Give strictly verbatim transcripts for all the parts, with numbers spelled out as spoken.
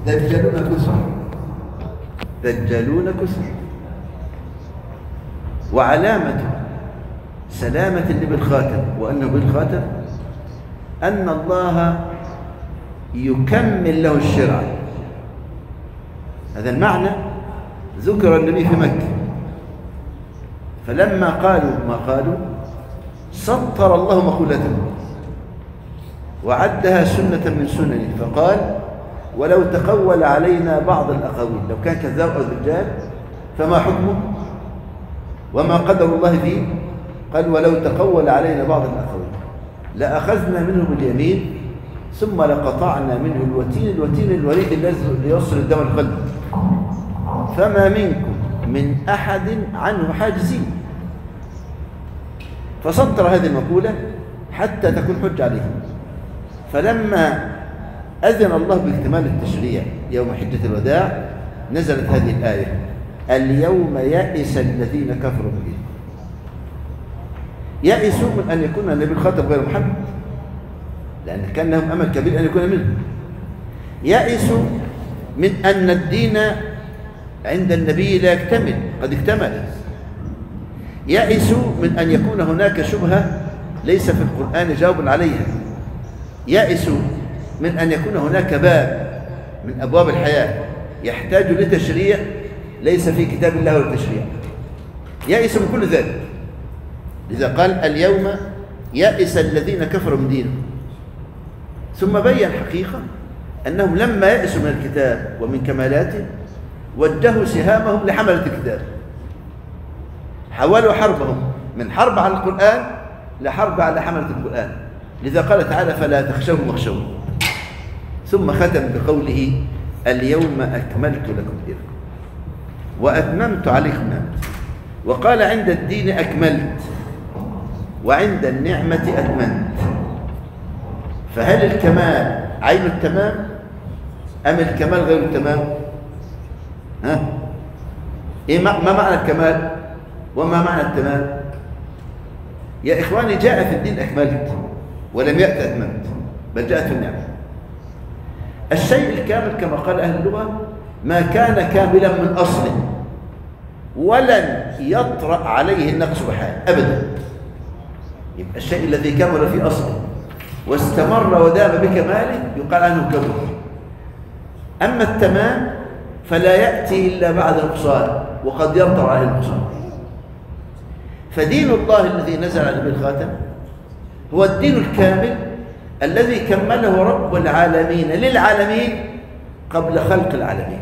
دجالون كثر، دجالون كثر. وعلامة سلامة اللي بالخاتم وأنه بالخاتم أن الله يكمل له الشرع. هذا المعنى ذكر النبي في مكة، فلما قالوا ما قالوا سطر الله مقولته وعدها سنة من سننه، فقال ولو تقول علينا بعض الأقاويل، لو كان كذاب أو دجال فما حكمه وما قدر الله فيه؟ قال ولو تقول علينا بعض الأقاويل لأخذنا منه باليمين ثم لقطعنا منه الوتين، الوتين الوريد الذي يوصل الدم القلب، فما منكم من أحد عنه حاجزين. فسطر هذه المقولة حتى تكون حجة عليهم. فلما أذن الله باكتمال التشريع يوم حجة الوداع نزلت هذه الآية: اليوم يئس الذين كفروا من دينكم. يئسوا من أن يكون النبي الخاتم غير محمد، لأن كان لهم أمل كبير أن يكون منه. يئسوا من أن الدين عند النبي لا يكتمل، قد اكتمل. يئسوا من أن يكون هناك شبهة ليس في القرآن جواب عليها. يئسوا من أن يكون هناك باب من أبواب الحياة يحتاج لتشريع ليس في كتاب الله ولا تشريع. يئسوا من كل ذلك. لذا قال اليوم يئس الذين كفروا من دينهم. ثم بين حقيقة أنهم لما يئسوا من الكتاب ومن كمالاته وجهوا سهامهم لحملة الكتاب، حولوا حربهم من حرب على القرآن لحرب على حملة القرآن. لذا قال تعالى فلا تخشوهم واخشوهم. ثم ختم بقوله اليوم أكملت لكم دينكم وأتممت عليكم نعمتي. وقال عند الدين أكملت وعند النعمة أتممت. فهل الكمال عين التمام أم الكمال غير التمام؟ ها؟ إيه ما معنى الكمال وما معنى التمام؟ يا إخواني جاء في الدين أكملت ولم يأت أتممت، بل جاءت في النعمة. الشيء الكامل كما قال أهل اللغة ما كان كاملا من أصله ولن يطرأ عليه النقص بحال أبدا. يبقى الشيء الذي كمل في أصله واستمر ودام بكماله يقال عنه كمل. أما التمام فلا يأتي إلا بعد نقصان وقد يطرأ عليه النقصان. فدين الله الذي نزل على نبي الخاتم هو الدين الكامل الذي كمله رب العالمين للعالمين قبل خلق العالمين.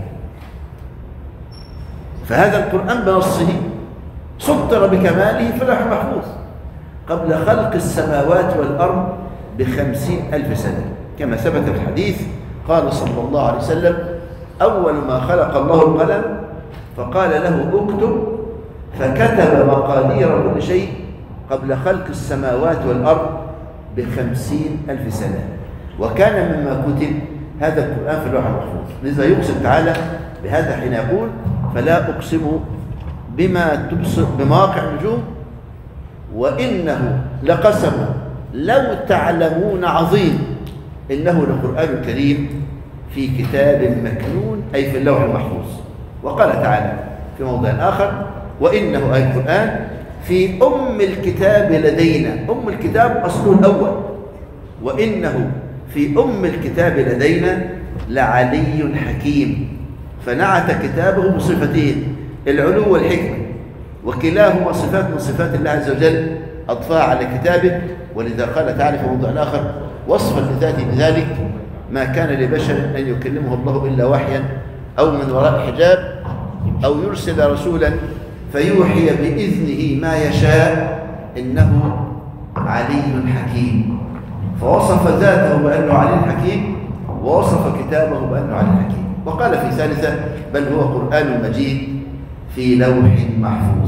فهذا القرآن بنصه سطر بكماله في اللوح المحفوظ قبل خلق السماوات والأرض بخمسين ألف سنة، كما ثبت في الحديث قال صلى الله عليه وسلم أول ما خلق الله القلم فقال له اكتب، فكتب مقادير كل شيء قبل خلق السماوات والأرض بخمسين ألف سنة. وكان مما كتب هذا القرآن في اللوح المحفوظ. لذا يقسم تعالى بهذا حين يقول فلا أقسم بما تبصر بمواقع النجوم وإنه لقسم لو تعلمون عظيم إنه لقرآن كريم في كتاب مكنون أي في اللوح المحفوظ. وقال تعالى في موضع آخر وإنه أي القرآن في أم الكتاب لدينا. أم الكتاب أصله الأول، وإنه في أم الكتاب لدينا لعلي حكيم. فنعت كتابه بصفتين العلو والحكمة، وكلاهما صفات من صفات الله عز وجل أضفاها على كتابه. ولذا قال تعالى في موضع آخر وصفا لذاته بذلك ما كان لبشر أن يكلمه الله إلا وحيا أو من وراء حجاب أو يرسل رسولا فيوحي بإذنه ما يشاء إنه علي حكيم. فوصف ذاته بأنه علي حكيم ووصف كتابه بأنه علي حكيم. وقال في ثالثة بل هو قرآن مجيد في لوح محفوظ.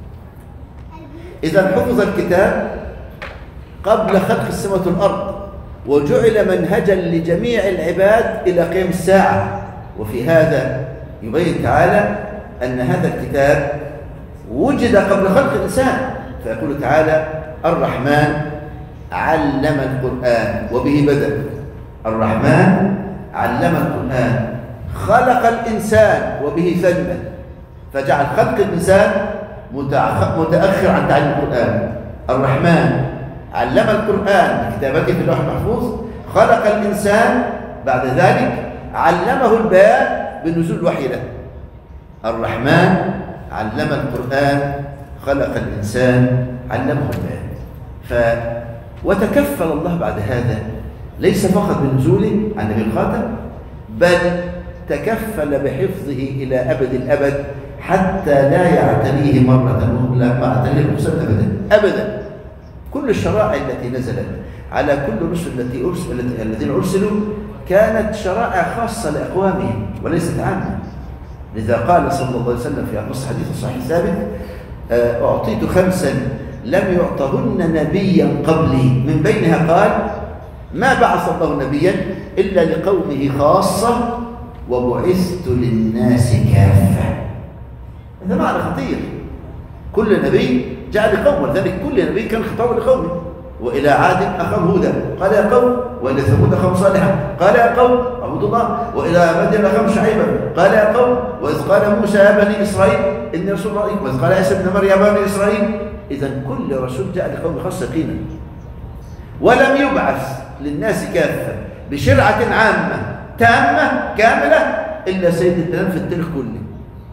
إذا حفظ الكتاب قبل خلق السماوات والأرض وجعل منهجا لجميع العباد إلى قيام الساعة. وفي هذا يبين تعالى أن هذا الكتاب وجد قبل خلق الإنسان، فيقول تعالى الرحمن علم القرآن وبه بدأ. الرحمن علم القرآن خلق الإنسان وبه ثنى، فجعل خلق الإنسان متأخر عن تعليم القرآن. الرحمن علم القرآن بكتابته في اللوح المحفوظ، خلق الإنسان بعد ذلك علمه البيان بنزول الوحي له. الرحمن علم القرآن، خلق الإنسان، علمه البيان. ف وتكفل الله بعد هذا ليس فقط بنزوله عن نبي الخاتم، بل تكفل بحفظه إلى أبد الأبد حتى لا يعتريه مرة لا ما اعتريه الرسل أبدا أبدا. كل الشرائع التي نزلت على كل الرسل التي أرسل الذين أرسلوا كانت شرائع خاصة لأقوامهم وليست عامة. لذا قال صلى الله عليه وسلم في نص حديث الصحيح الثابت: أعطيت خمسا لم يعطهن نبيا قبلي، من بينها قال: ما بعث الله نبيا إلا لقومه خاصة وبعثت للناس كافة. هذا معنى خطير. كل نبي جاء لقومه، ولذلك كل نبي كان خطابه لقومه. وإلى عاد أخاهم هودا قال يا قوم، وإلى ثمود أخاهم صالحا قال يا قوم اعبدوا الله، وإلى مدين أخاهم شعيبا قال يا قوم، وإذ قال موسى يا بني إسرائيل إني رسول الله إليكم، وإذ قال عيسى ابن مريم يا بني إسرائيل. إذا كل رسول جاء لقومه خاصة يقينا، ولم يبعث للناس كافة بشرعة عامة تامة كاملة إلا سيد الأنام في التاريخ كله.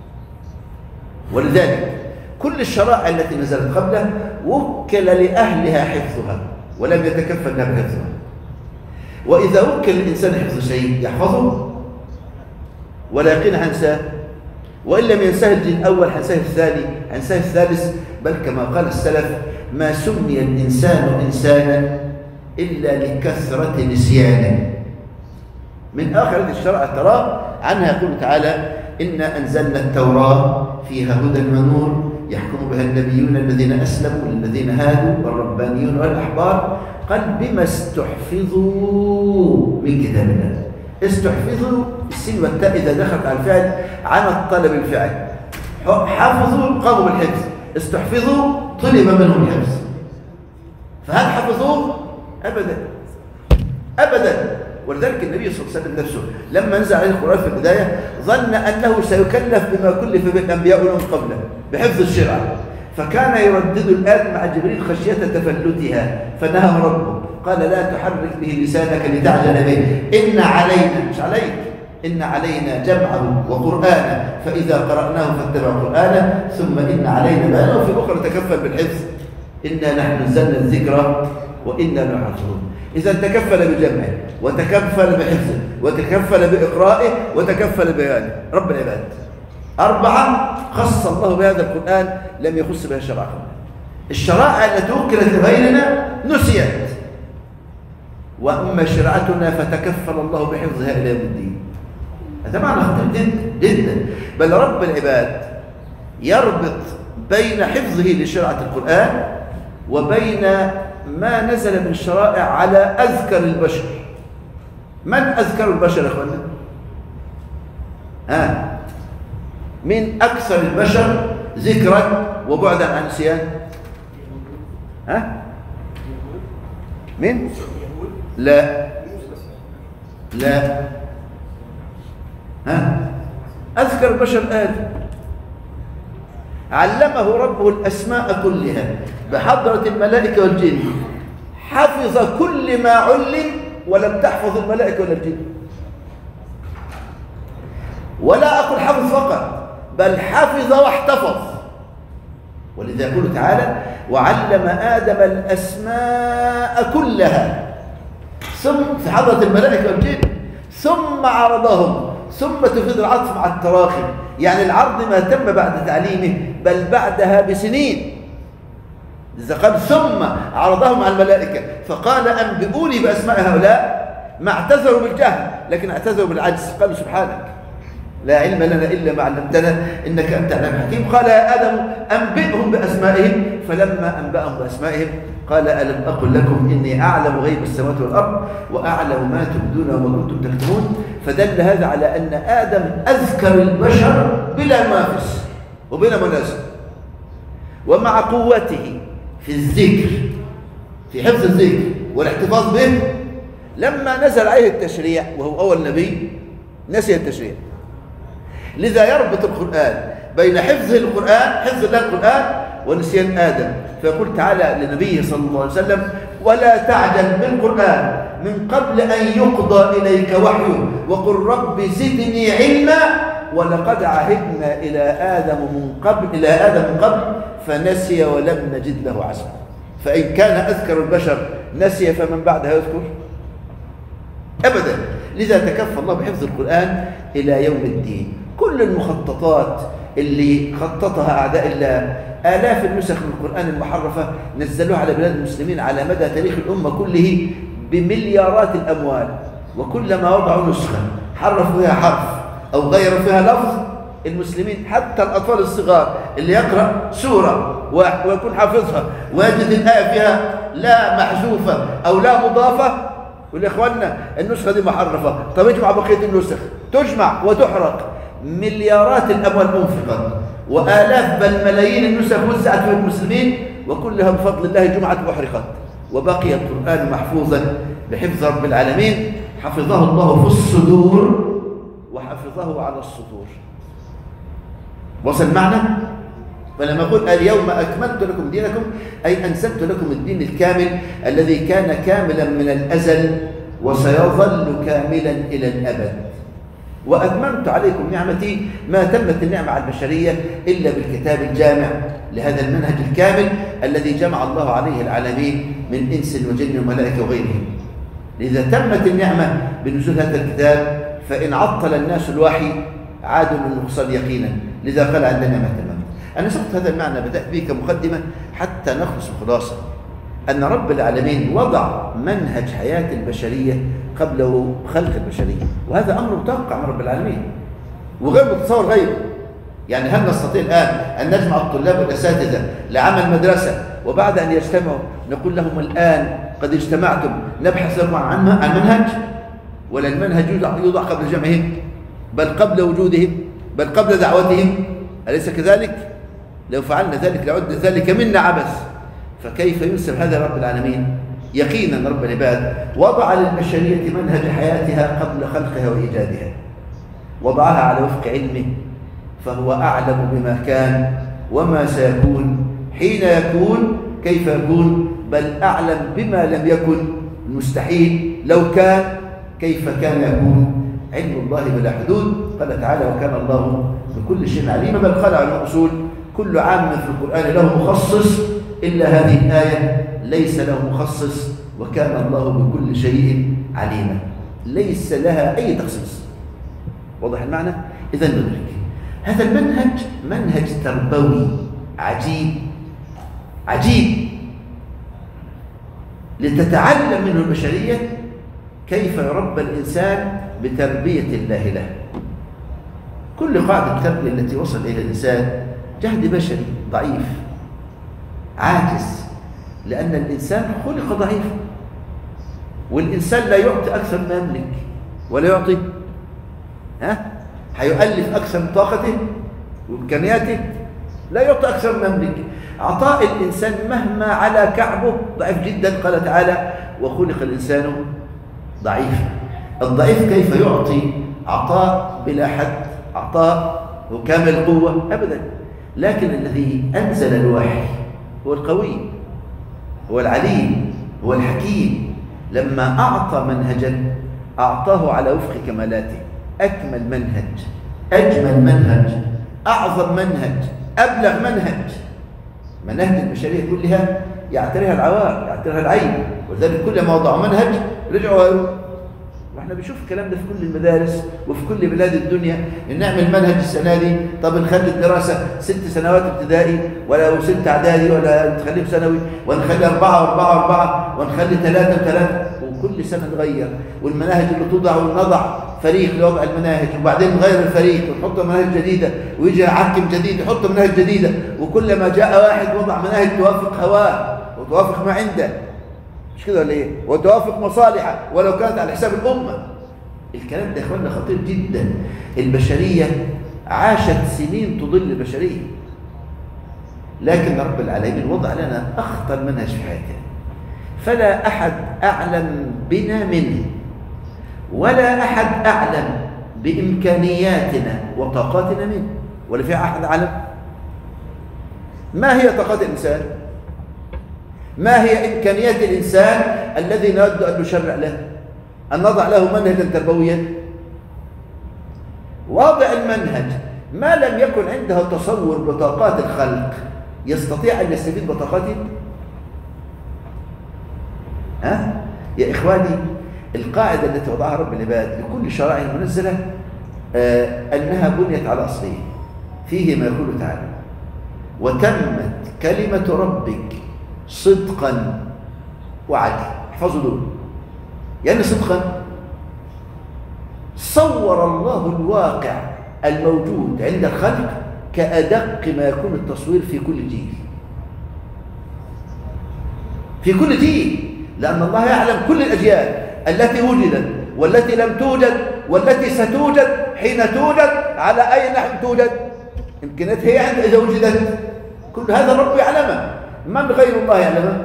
ولذلك كل الشرائع التي نزلت قبله وكل لأهلها حفظها ولم يتكفل لها بحفظها. وإذا وكل الإنسان حفظ شيء يحفظه ولا يقين هنساه، وإن لم ينساه الجيل الأول هنساه الثاني، هنساه الثالث. بل كما قال السلف: ما سمي الإنسان إنسانا إلا لكثرة نسيانه. من آخر هذه الشرائع ترى عنها يقول تعالى: إنا أنزلنا التوراة فيها هدى ونور يحكم بها النبيون الذين أسلموا للذين هادوا والربانيون والأحبار. قال: بما استحفظوا من كتاب الله. استحفظوا السين والتاء إذا دخلت على الفعل عن الطلب الفعل. حفظوا قاموا بالحفظ، استحفظوا طلب منهم الحفظ. فهل حفظوه؟ أبدا أبدا. ولذلك النبي صلى الله عليه وسلم نفسه لما نزل عليه القرآن في البداية ظن أنه سيكلف بما كلف به الأنبياء لهم قبله بحفظ الشرع، فكان يردد الآن مع جبريل خشية تفلتها، فنهى ربه قال: لا تحرك به لسانك لتعجل به، إن علينا مش عليك إن علينا جمعه وقرآنه فإذا قرأناه فاتبع قرآنه ثم إن علينا بيانه. في أخرى تكفل بالحفظ: إنا نحن نزلنا الذكر وإنا له حافظون. إذا تكفل بجمعه وتكفل بحفظه وتكفل بإقرائه وتكفل ببيانه رب العباد. أربعة خص الله بهذا القرآن لم يخص بها الشرع قبل. الشرائع التي وكلت لغيرنا نسيت، وأما شرعتنا فتكفل الله بحفظها إلى يوم الدين. هذا معنى خطير جدا جدا. بل رب العباد يربط بين حفظه لشرعة القرآن وبين ما نزل من الشرائع على أذكر البشر. من أذكر البشر يا أخوانا؟ ها؟ من أكثر البشر ذكرا وبعدا عن نسيان؟ ها؟ من؟ لا لا ها؟ أذكر البشر آدم، علمه ربه الأسماء كلها بحضرة الملائكة والجن، حفظ كل ما علم ولم تحفظ الملائكة ولا الجن. ولا أقول حفظ فقط، بل حفظ واحتفظ. ولذا يقول تعالى: وعلم آدم الأسماء كلها، ثم في حضرة الملائكة والجن، ثم عرضهم. ثم تفيد العطف مع التراخي، يعني العرض ما تم بعد تعليمه بل بعدها بسنين. إذا قال ثم عرضهم على الملائكة فقال: أنبئوني بأسماء هؤلاء، ما اعتذروا بالجهل لكن اعتذروا بالعجز. قالوا: سبحانك لا علم لنا إلا ما علمتنا إنك أنت العليم الحكيم. قال: يا آدم أنبئهم بأسمائهم، فلما أنبأهم بأسمائهم قال: ألم أقل لكم إني أعلم غيب السماوات والأرض وأعلم ما تبدون وما كنتم تكتمون. فدل هذا على أن آدم أذكر البشر بلا منافس وبلا منازع. ومع قوته في الذكر، في حفظ الذكر والاحتفاظ به، لما نزل عليه التشريع وهو أول نبي نسي التشريع. لذا يربط القرآن بين حفظ القرآن، حفظ الله القرآن، ونسيان آدم. فيقول تعالى لنبيه صلى الله عليه وسلم: ولا تعجل بالقرآن من قبل أن يقضى إليك وحيه وقل رب زدني علما ولقد عهدنا إلى آدم من قبل إلى آدم من قبل فنسي ولم نجد له عزما. فإن كان أذكر البشر نسي فمن بعدها يذكر أبدا. لذا تكفى الله بحفظ القرآن إلى يوم الدين. كل المخططات اللي خططها أعداء الله، آلاف النسخ من القرآن المحرفة نزلوها على بلاد المسلمين على مدى تاريخ الأمة كله بمليارات الأموال، وكلما وضعوا نسخة حرفوا فيها حرف أو غيروا فيها لفظ، المسلمين حتى الأطفال الصغار اللي يقرأ سورة ويكون حافظها ويجد الآية فيها لا محذوفة أو لا مضافة يقول يا إخواننا النسخة دي محرفة. طب اجمع بقية النسخ، تجمع وتحرق. مليارات الأموال أنفقت وآلاف بل ملايين النسخ وزعت في المسلمين، وكلها بفضل الله جمعت وأحرقت، وبقي القرآن محفوظا بحفظ رب العالمين. حفظه الله في الصدور وحفظه على السطور. وصل معنا؟ فلما أقول اليوم أكملت لكم دينكم أي أنزلت لكم الدين الكامل الذي كان كاملا من الأزل وسيظل كاملا إلى الأبد. وأتممت عليكم نعمتي، ما تمت النعمة على البشرية إلا بالكتاب الجامع لهذا المنهج الكامل الذي جمع الله عليه العالمين من إنس وجن وملائكة وغيرهم. لذا تمت النعمة بنزول هذا الكتاب، فإن عطل الناس الوحي عادوا للنقصان يقينا. لذا قال عندنا ما تمام. أنا سقط هذا المعنى بدأت به كمقدمة حتى نخلص الخلاصة أن رب العالمين وضع منهج حياة البشرية قبل خلق البشرية، وهذا أمر متوقع من رب العالمين وغير متصور غيره. يعني هل نستطيع الآن أن نجمع الطلاب والأساتذة لعمل مدرسة وبعد أن يجتمعوا نقول لهم الآن قد اجتمعتم نبحث لكم عن عن منهج؟ ولا المنهج يوضع, يوضع قبل جمعهم، بل قبل وجودهم، بل قبل دعوتهم؟ أليس كذلك؟ لو فعلنا ذلك لعد ذلك منا عبث. فكيف ينسب هذا رب العالمين؟ يقينا رب العباد وضع للبشرية منهج حياتها قبل خلقها وإيجادها، وضعها على وفق علمه، فهو أعلم بما كان وما سيكون حين يكون كيف يكون، بل أعلم بما لم يكن المستحيل لو كان كيف كان يكون. علم الله بلا حدود. قال تعالى: وكان الله بكل شيء عليما. بل قال على الأصول: كل عام في القرآن له مخصص إلا هذه الآية ليس له مخصص، وكان الله بكل شيء عليما، ليس لها أي تخصيص. واضح المعنى؟ إذا ندرك هذا المنهج منهج تربوي عجيب عجيب لتتعلم منه البشرية كيف يربى الإنسان بتربية الله له. كل قاعدة التربية التي وصل إلى الإنسان جهد بشري ضعيف عاجز، لأن الإنسان خلق ضعيف، والإنسان لا يعطي أكثر ما يملك ولا يعطي ها هيؤلف أكثر من طاقته وإمكانياته، لا يعطي أكثر ما يملك. عطاء الإنسان مهما على كعبه ضعيف جدا. قال تعالى: وخلق الإنسان ضعيفا. الضعيف كيف يعطي عطاء بلا حد، عطاء وكامل القوة؟ أبدا. لكن الذي أنزل الوحي هو القوي، هو العليم، هو الحكيم. لما أعطى منهجا أعطاه على وفق كمالاته، أكمل منهج، أجمل منهج، أعظم منهج، أبلغ منهج. مناهج البشرية كلها يعتريها العوار، يعتريها العين، ولذلك كلما وضعوا منهج رجعوا غيروا. واحنا بنشوف الكلام ده في كل المدارس وفي كل بلاد الدنيا، ان نعمل منهج السنه دي، طب نخلي الدراسه ست سنوات ابتدائي ولا ست اعدادي ولا نخليه ثانوي، ونخلي اربعه واربعه واربعه، ونخلي ثلاثه وثلاثه، وكل سنه نغير. والمناهج اللي توضع ونضع فريق لوضع المناهج، وبعدين نغير الفريق ونحط مناهج جديده، ويجي حاكم جديد يحط مناهج جديده، وكلما جاء واحد وضع مناهج توافق هواه وتوافق ما عنده، مش كده ولا ايه؟ وتوافق مصالحه ولو كانت على حساب الامه. الكلام ده يا اخواننا خطير جدا. البشريه عاشت سنين تضل البشريه، لكن رب العالمين وضع لنا اخطر منهج في حياتنا، فلا احد اعلم بنا منه، ولا احد اعلم بإمكانياتنا وطاقاتنا منه، ولا في أحد علم؟ ما هي طاقات الإنسان؟ ما هي إمكانيات الإنسان الذي نود أن نشرع له، أن نضع له منهجا تربويا؟ واضع المنهج ما لم يكن عنده تصور بطاقات الخلق يستطيع أن يستفيد بطاقاته؟ ها؟ يا إخواني، القاعدة التي وضعها رب العباد لكل شرائع المنزلة آه أنها بنيت على أصلين، فيه ما يقول تعالى: وتمت كلمة ربك صدقا وعدلا. احفظوا دول، يعني صدقا صور الله الواقع الموجود عند الخلق كأدق ما يكون التصوير في كل جيل، في كل جيل، لأن الله يعلم كل الأجيال التي وجدت والتي لم توجد والتي ستوجد حين توجد على أي نحو توجد، إمكانيات هي عند إذا وجدت، كل هذا الرب يعلمه. من غير الله يعلمه؟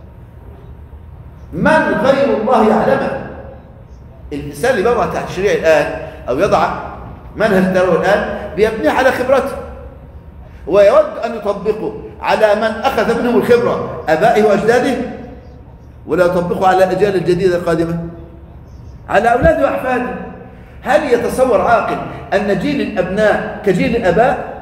من غير الله يعلمه؟ الإنسان اللي يضع تشريع الآن أو يضع منهج التربوي الآن بيبنيه على خبرته، ويود أن يطبقه على من أخذ منهم الخبرة آبائه وأجداده، ولا يطبقه على الأجيال الجديدة القادمة، على أولاده وأحفاده. هل يتصور عاقل أن جيل الأبناء كجيل الآباء؟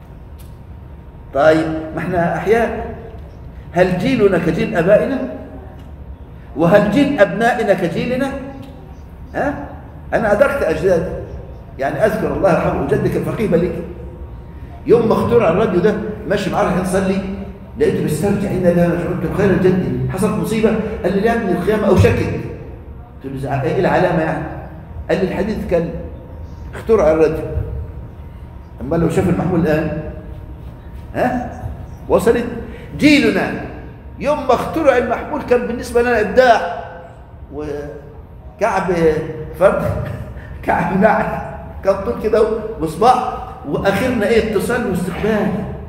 طيب ما احنا أحياء، هل جيلنا كجيل آبائنا؟ وهل جيل أبنائنا كجيلنا؟ ها؟ أنا أدركت أجدادي، يعني أذكر الله يرحمه جدك الفقيه بليك، يوم ما اخترع الراديو ده ماشي معاه رايح نصلي، لقيته بيسترجع إن لا قلت خير الجد حصلت مصيبة، قال لي يا ابني القيامة أوشكت. قلت له إيه العلامة يعني؟ قال لي الحديث اتكلم، اخترع الراديو. أما لو شاف المحمول الآن ها؟ وصلت جيلنا يوم ما اخترع المحمول كان بالنسبة لنا إبداع، وكعب فرد كعب نعل كان طول كده وصباع، وآخرنا إيه؟ اتصال واستقبال.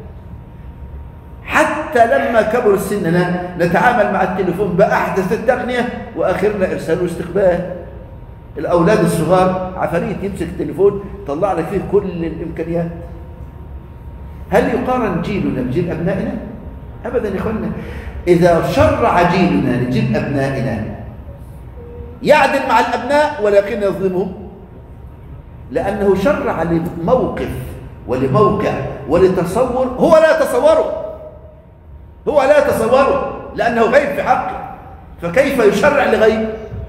حتى لما كبر سننا نتعامل مع التليفون بأحدث التقنية، وآخرنا إرسال واستقبال. الأولاد الصغار عفاريت يمسك التليفون طلع لك فيه كل الإمكانيات. هل يقارن جيلنا بجيل أبنائنا؟ أبدا يا إخواننا. إذا شرع جيلنا لجيل أبنائنا يعدل مع الأبناء ولكن يظلمهم، لأنه شرع لموقف ولموقع ولتصور هو لا يتصوره، هو لا يتصوره لأنه غيب في حقه، فكيف يشرع لغيب؟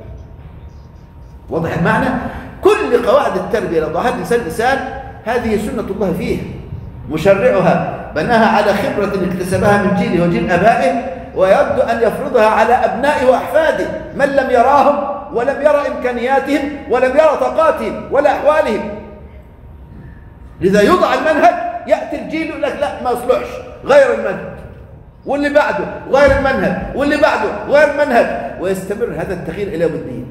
واضح المعنى؟ كل قواعد التربية لو ضعها الإنسان الإنسان هذه سنة الله فيه، مشرعها بناها على خبرة اكتسبها من جيله وجيل أبائه، ويبدو أن يفرضها على أبنائه وأحفاده من لم يراهم ولم يرى إمكانياتهم ولم يرى طاقاتهم ولا أحوالهم. لذا يوضع المنهج، يأتي الجيل يقول لك لا ما يصلحش، غير المنهج، واللي بعده غير المنهج، واللي بعده غير المنهج، ويستمر هذا التغيير إلى يوم الدين.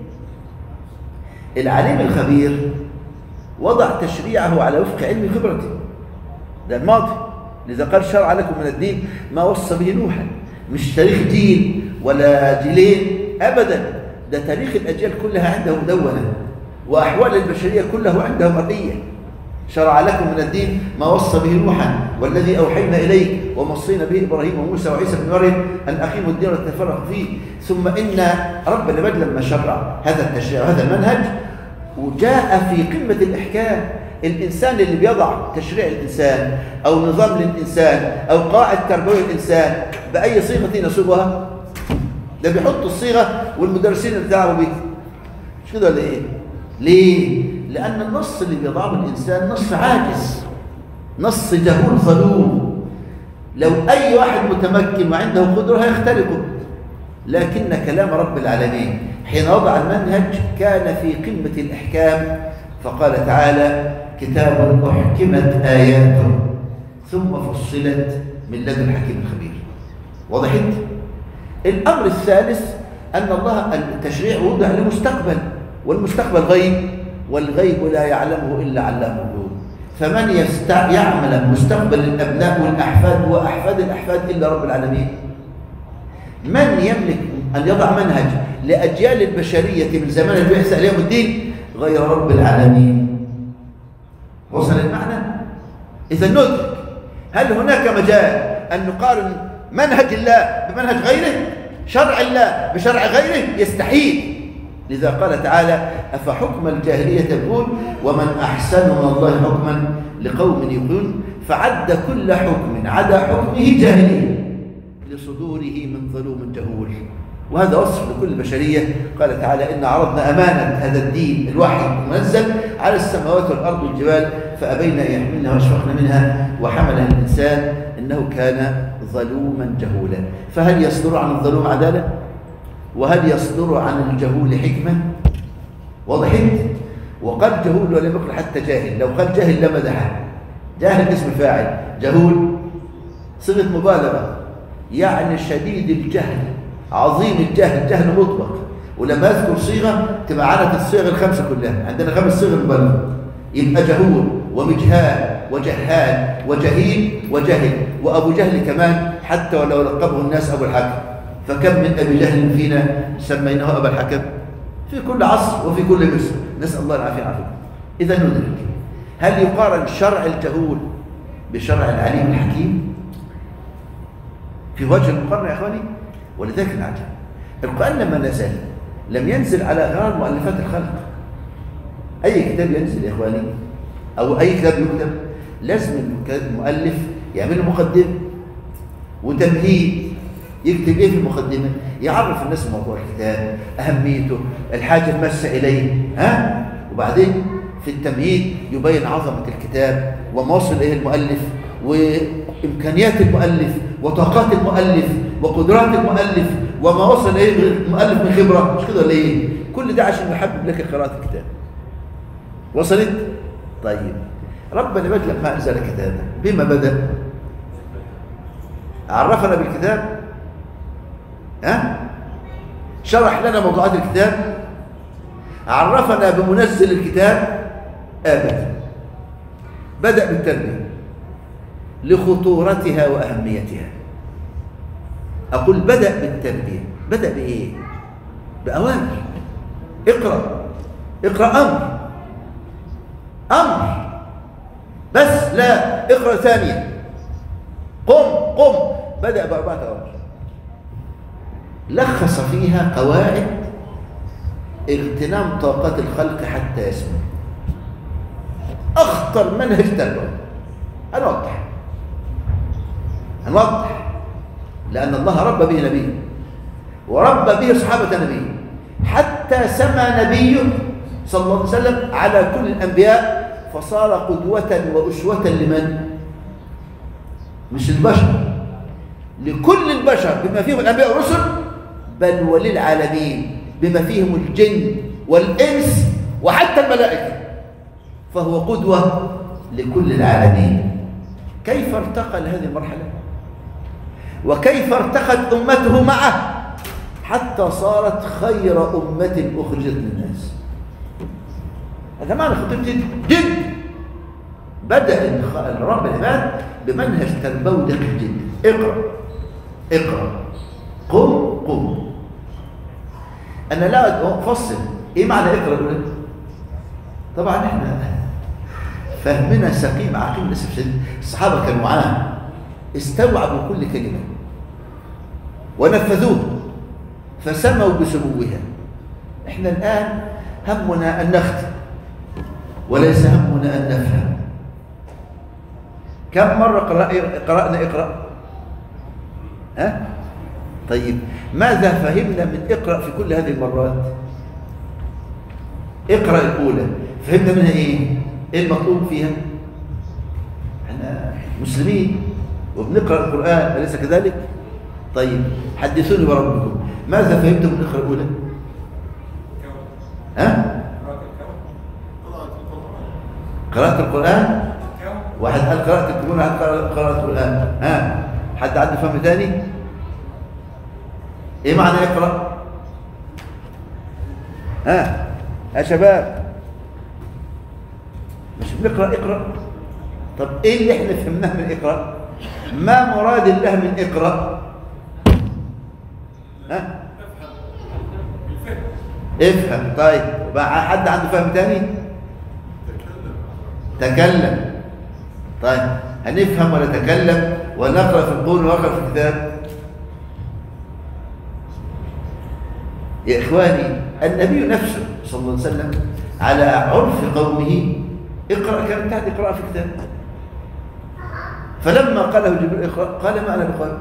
العليم الخبير وضع تشريعه على وفق علم خبرته، ده الماضي. لذا قال شرع لكم من الدين ما وصى به نوحا، مش تاريخ جيل ولا جيلين أبدا، ده تاريخ الأجيال كلها عنده مدونة، وأحوال البشرية كله عنده مرئية. شرع لكم من الدين ما وصى به نوحا والذي أوحينا إليك ووصينا به إبراهيم وموسى وعيسى بن مريم أن أقيموا الدين ولا تتفرقوا فيه. ثم إن رب العباد لما شرع هذا التشريع وهذا المنهج وجاء في قمة الإحكام، الإنسان اللي بيضع تشريع الإنسان أو نظام للإنسان أو قاعدة تربوية الإنسان بأي صيغة يناسبها، ده بيحط الصيغة والمدرسين اللي بتاعوا بيه، مش كده ولا إيه؟ ليه؟ لأن النص اللي بيضعه الإنسان نص عاجز، نص جهول ظلوم، لو أي واحد متمكن وعنده قدرة هيخترقه. لكن كلام رب العالمين حين وضع المنهج كان في قمة الإحكام، فقال تعالى: كتاب أحكمت آياته ثم فصلت من لدن حكيم خبير. وضحت؟ الأمر الثالث أن الله التشريع وضع لمستقبل، والمستقبل غيب، والغيب لا يعلمه إلا علام الغيوب. فمن يستع... يعمل مستقبل الأبناء والأحفاد وأحفاد الأحفاد إلا رب العالمين. من يملك أن يضع منهج لأجيال البشرية من زمان البعثة إلى يوم الدين غير رب العالمين. وصل المعنى؟ إذا ندرك هل هناك مجال أن نقارن منهج الله بمنهج غيره؟ شرع الله بشرع غيره؟ يستحيل. لذا قال تعالى أفحكم الجاهلية يبغون ومن أحسن من الله حكما لقوم يوقنون، فعد كل حكم عدا حكمه جاهلية لصدوره من ظلوم جهول. وهذا وصف لكل البشرية. قال تعالى إن عرضنا أمانة هذا الدين الوحي المنزل على السماوات والأرض والجبال فأبين أن يحملنها وأشفقن منها وحملها الإنسان إنه كان ظلوما جهولا. فهل يصدر عن الظلوم عدالة؟ وهل يصدر عن الجهول حكمة؟ وضحت؟ وقال جهول ولم يقل حتى جاهل. لو قال جاهل لمدحه. جاهل اسم فاعل، جهول صيغة مبالغة، يعني شديد الجهل عظيم الجهل، جهل مطلق. ولما يذكر صيغة تبقى عنت الصيغ الخمسة كلها. عندنا خمس صيغ مبالغة، يبقى جهول ومجهال وجهال وجهيل وجهل وأبو جهل كمان، حتى ولو لقبه الناس أبو الحكم. فكم من أبي جهل فينا سميناه أبا الحكم في كل عصر وفي كل مصر، نسأل الله العافية والعافية. إذا ندرك هل يقارن شرع الجهول بشرع العليم الحكيم؟ في وجه المقارنة يا إخواني. ولذلك العجب القرآن لما نزل لم ينزل على غرار مؤلفات الخلق. أي كتاب ينزل يا إخواني أو أي كتاب يكتب لازم المؤلف يعمل له مقدمة وتمهيد. يكتب إيه في المقدمة؟ يعرف الناس موضوع الكتاب، أهميته، الحاجة الماسة إليه، ها؟ وبعدين في التمهيد يبين عظمة الكتاب وما وصل إليه المؤلف وإمكانيات المؤلف وطاقات المؤلف وقدرات المؤلف وما وصل إليه المؤلف من خبرة. مش كده ليه؟ كل ده عشان يحبب لك قراءة الكتاب. وصلت؟ طيب ربنا بقى لما أنزل كتابه بما بدأ؟ عرفنا بالكتاب؟ ها؟ شرح لنا موضوعات الكتاب؟ عرفنا بمنزل الكتاب؟ أبدا. بدأ بالتربية لخطورتها وأهميتها. أقول بدأ بالتربية. بدأ بإيه؟ بأوامر. اقرأ اقرأ أمر أمر بس، لا اقرأ ثانية. قم قم. بدأ بأربعة أوامر لخص فيها قواعد اغتنام طاقات الخلق حتى يسمع. أخطر منهج تربوي. هنوضح هنوضح لأن الله ربى به نبيه وربى به صحابة نبيه حتى سمى نبيه صلى الله عليه وسلم على كل الأنبياء فصار قدوة وأسوة لمن؟ مش البشر، لكل البشر بما فيهم الأنبياء والرسل، بل وللعالمين بما فيهم الجن والإنس وحتى الملائكة. فهو قدوة لكل العالمين. كيف ارتقى لهذه المرحلة؟ وكيف ارتقت أمته معه حتى صارت خير أمة أخرجت للناس؟ هذا معنى خطير جدا جدا. بدأ رب العباد بمنهج تربوي دقيق جدا. اقرأ اقرأ قم قم. أنا لا أفصل إيه معنى اقرأ الأولى. طبعا إحنا فهمنا سقيم عقيم للأسف الشديد. الصحابة كانوا معاه استوعبوا كل كلمة ونفذوه فسموا بسموها. إحنا الآن همنا أن نختم وليس همنا أن نفهم. كم مرة قرأنا اقرأ؟ ها؟ طيب ماذا فهمنا من اقرأ في كل هذه المرات؟ اقرأ الأولى فهمنا منها إيه؟ إيه المطلوب فيها؟ احنا مسلمين وبنقرأ القرآن أليس كذلك؟ طيب حدثوني بربكم ماذا فهمتم من اقرأ الأولى؟ ها؟ قراءة القرآن؟ واحد قال قراءة الكون واحد قال قراءة القرآن. ها؟ حد عنده فهم ثاني؟ ايه معنى اقرأ؟ ها؟ يا شباب مش بنقرأ اقرأ؟ طب ايه اللي احنا فهمناه من اقرأ؟ ما مراد الله من اقرأ؟ ها؟ افهم. طيب حد عنده فهم ثاني؟ تكلم. طيب هنفهم ولا نتكلم ولا نقرأ في القول ونقرأ في الكتاب؟ يا إخواني النبي نفسه صلى الله عليه وسلم على عرف قومه اقرأ كانت تحت اقرأ في الكتاب، فلما قاله جبريل اقرأ قال ما أنا بقارئ،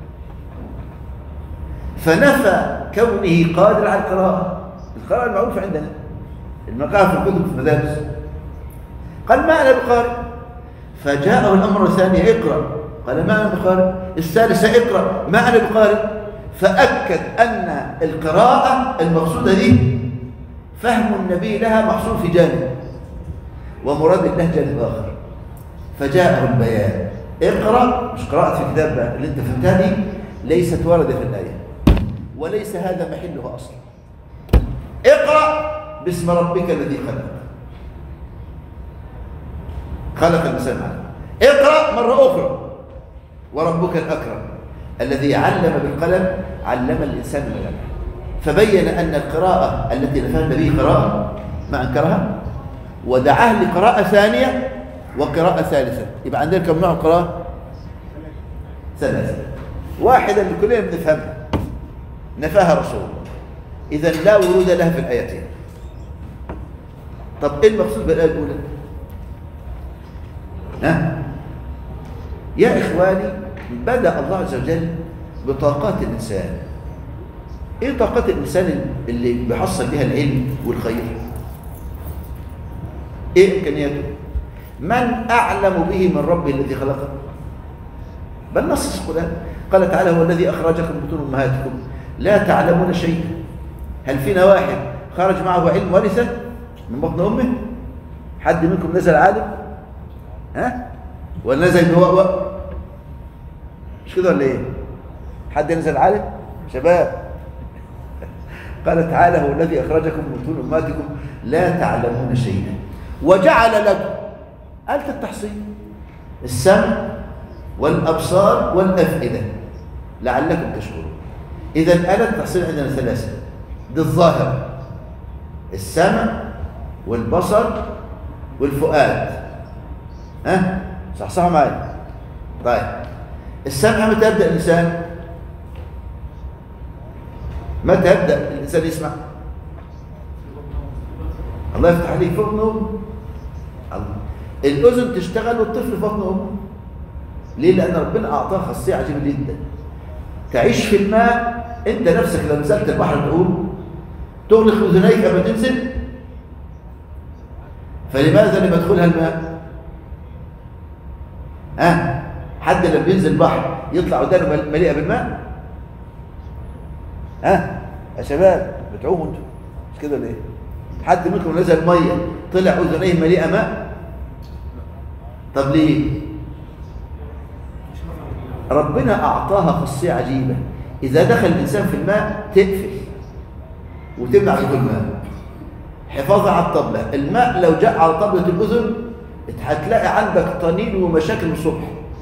فنفى كونه قادر على القراءة، القراءة المعروفة عندنا المقاهى في الكتب في المدارس، قال ما أنا بقارئ. فجاءه الأمر الثاني اقرأ قال ما أنا بقارئ، الثالثة اقرأ ما أنا بقارئ، فأكد أن القراءة المقصودة دي فهم النبي لها محصور في جانب ومراد الله جانب آخر، فجاءه البيان اقرأ مش قراءة في كتاب بقى اللي انت فهمتها دي ليست واردة في الآية وليس هذا محلها أصلا. اقرأ باسم ربك الذي خلق خلق الإنسان علم. اقرأ مرة أخرى وربك الأكرم الذي علم بالقلم علم الإنسان ما لم يعلم، فبين أن القراءة التي نفاها النبي قراءة ما أنكرها ودعاه لقراءة ثانية وقراءة ثالثة. يبقى عندنا كم نوع قراءة؟ ثلاثة، واحدة اللي كلنا بنفهمها نفاها رسول إذا لا ورود لها في الآيتين. طب إيه المقصود بالآية الأولى؟ ها؟ يا إخواني بدأ الله عز وجل بطاقات الإنسان. إيه طاقات الإنسان اللي بيحصل بها العلم والخير؟ إيه إمكانياته؟ من أعلم به من ربه الذي خلقه؟ بل نص القرآن قال تعالى هو الذي أخرجكم من بطون أمهاتكم لا تعلمون شيئا. هل فينا واحد خرج معه علم ورثه من بطن أمه؟ حد منكم نزل عالم؟ ها؟ ولا نزل بوأوأ؟ مش كده ولا إيه؟ حد نزل عالم؟ شباب قال تعالى هو الذي أخرجكم من بطون أمهاتكم لا تعلمون شيئا وجعل لكم آلة التحصيل السمع والأبصار والأفئدة لعلكم تشكرون. إذا آلة التحصيل عندنا ثلاثة، دي الظاهر السمع والبصر والفؤاد. ها؟ صح صح معايا؟ طيب السمع متى يبدأ الإنسان؟ متى يبدأ الإنسان يسمع؟ الله يفتح عليك في بطن أمه. الأذن تشتغل والطفل في بطن أمه. ليه؟ لأن ربنا أعطاه خاصية عجيبة جدا. تعيش في الماء، أنت نفسك لو نزلت البحر تقول تغلق أذنيك قبل تنزل. فلماذا لم يدخلها الماء؟ ها؟ حد لما بينزل البحر يطلع ودانه مليئة بالماء؟ ها؟ يا شباب بتعوموا انتوا مش كده ولا ايه؟ حد منكم نزل ميه طلع اذنيه مليئة ماء؟ طب ليه؟ ربنا أعطاها خاصية عجيبة، إذا دخل الإنسان في الماء تقفل وتمنع دخول الماء حفاظا على الطبلة. الماء لو جاء على طبلة الأذن هتلاقي عندك طنين ومشاكل الصبح.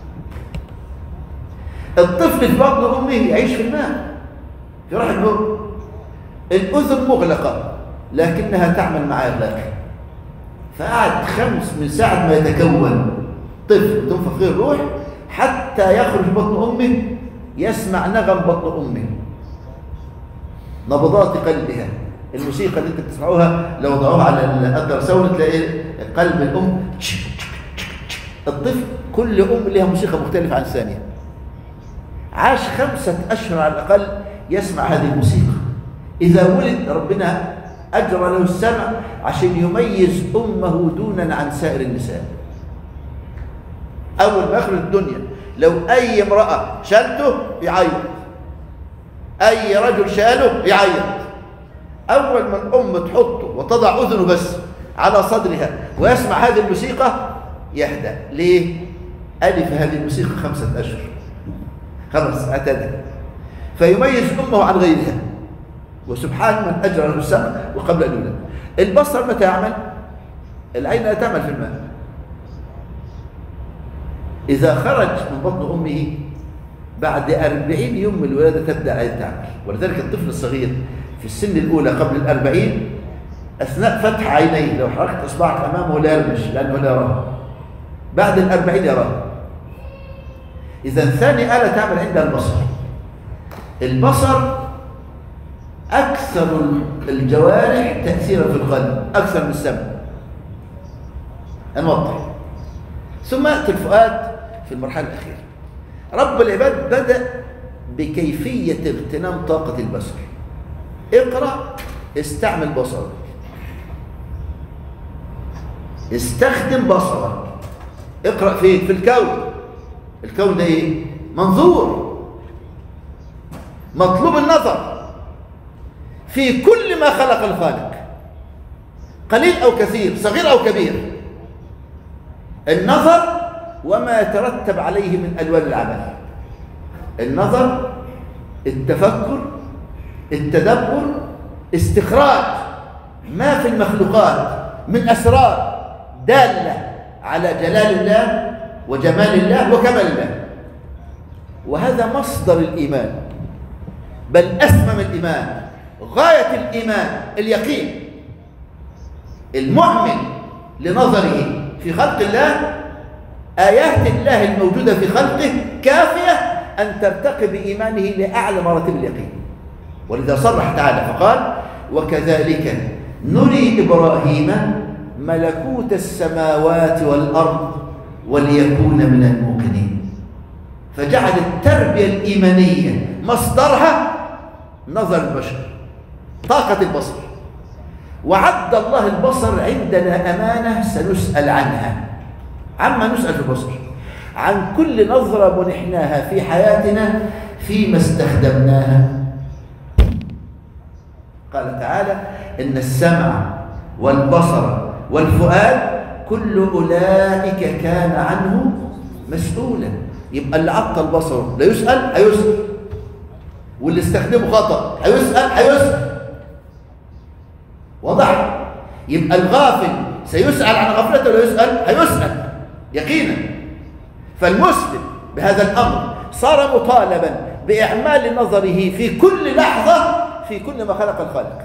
الطفل في بطن أمه يعيش في الماء في رحم أمه، الأذن مغلقة لكنها تعمل مع إغلاق، فقعد خمس من ساعة ما يتكون طفل تنفخ فيه الروح حتى يخرج بطن أمه يسمع نغم بطن أمه، نبضات قلبها، الموسيقى اللي انت بتسمعوها لو وضعوها على الالتراساوند تلاقي قلب الأم. الطفل كل أم لها موسيقى مختلفة عن الثانية. عاش خمسة أشهر على الأقل يسمع هذه الموسيقى. إذا ولد ربنا أجرى له السمع عشان يميز أمه دونا عن سائر النساء. أول ما يخرج الدنيا لو أي امرأة شالته يعيط، أي رجل شاله يعيط. أول ما الأم تحطه وتضع أذنه بس على صدرها ويسمع هذه الموسيقى يهدأ. ليه؟ ألف هذه الموسيقى خمسة أشهر خمس أتدى فيميز أمه عن غيرها. وسبحان من أجرى له السمع وقبل أن يولد. البصر متى يعمل؟ العين لا تعمل في الماء. إذا خرج من بطن أمه بعد أربعين يوم من الولادة تبدأ العين تعمل. ولذلك الطفل الصغير في السن الأولى قبل الأربعين أثناء فتح عينيه لو حركت إصبعك أمامه لا يرمش لأنه لا يراه، بعد الأربعين يراه. إذا ثاني آلة تعمل عندها البصر. البصر أكثر الجوارح تأثيرا في القلب أكثر من السمع. نوضح. ثم يأتي الفؤاد في المرحلة الأخيرة. رب العباد بدأ بكيفية اغتنام طاقة البصر. اقرأ، استعمل بصرك، استخدم بصرك. اقرأ فين؟ في الكون. الكون ده ايه؟ منظور، مطلوب النظر في كل ما خلق الخالق، قليل أو كثير، صغير أو كبير. النظر وما يترتب عليه من ألوان العمل. النظر، التفكر، التدبر، استخراج ما في المخلوقات من أسرار دالة على جلال الله وجمال الله وكمال الله. وهذا مصدر الإيمان، بل أسمم الإيمان، غاية الإيمان، اليقين. المؤمن لنظره في خلق الله، آيات الله الموجودة في خلقه كافية أن ترتقي بإيمانه لأعلى مراتب اليقين. ولذا صرح تعالى فقال: وكذلك نري إبراهيم ملكوت السماوات والأرض وليكون من الموقنين. فجعل التربية الإيمانية مصدرها نظر البشر، طاقة البصر. وعد الله البصر عندنا أمانة سنسأل عنها. عما نسأل في البصر؟ عن كل نظرة منحناها في حياتنا فيما استخدمناها. قال تعالى: إن السمع والبصر والفؤاد كل أولئك كان عنه مسؤولا. يبقى اللي عطل بصره لا يسأل، هيسأل. واللي استخدمه خطأ هيسأل، هيسأل. واضح؟ يبقى الغافل سيسأل عن غفلته ولا يسأل؟ هيسأل يقينا. فالمسلم بهذا الأمر صار مطالبا بإعمال نظره في كل لحظة في كل ما خلق الخالق.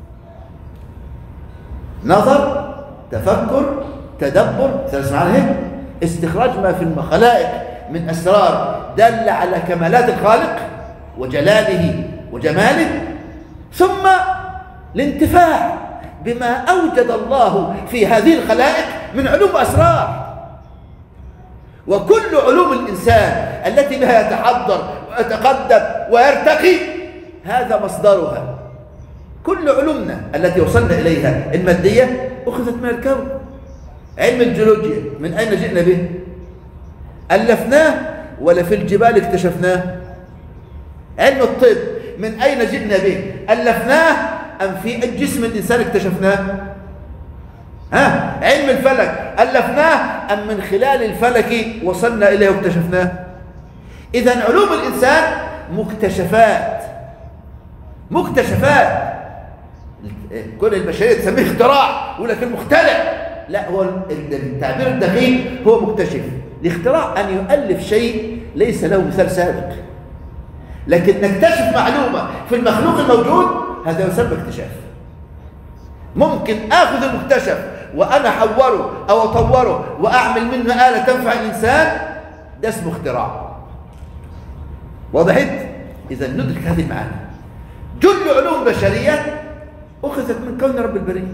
نظر، تفكر، تدبر، ثلاث معاني هيك، استخراج ما في الخلائق من أسرار دالة على كمالات الخالق وجلاله وجماله، ثم الانتفاع بما أوجد الله في هذه الخلائق من علوم وأسرار. وكل علوم الإنسان التي بها يتحضر ويتقدم ويرتقي هذا مصدرها. كل علومنا التي وصلنا إليها المادية أخذت من الكون. علم الجيولوجيا من أين جئنا به؟ ألفناه ولا في الجبال اكتشفناه؟ علم الطب من أين جئنا به؟ ألفناه أم في جسم الإنسان اكتشفناه؟ ها؟ علم الفلك ألفناه أم من خلال الفلك وصلنا إليه واكتشفناه؟ إذن علوم الإنسان مكتشفات، مكتشفات. كل البشرية تسميه اختراع، يقول لك المخترع. لا، هو التعبير الدقيق هو مكتشف. الاختراع أن يؤلف شيء ليس له مثال سابق. لكن نكتشف معلومة في المخلوق الموجود هذا يسمى اكتشاف. ممكن آخذ المكتشف وأنا أحوره أو أطوره وأعمل منه آلة تنفع الإنسان، ده اسمه اختراع. وضحت؟ إذا ندرك هذه المعاني. جل علوم بشرية أخذت من كون رب البرية.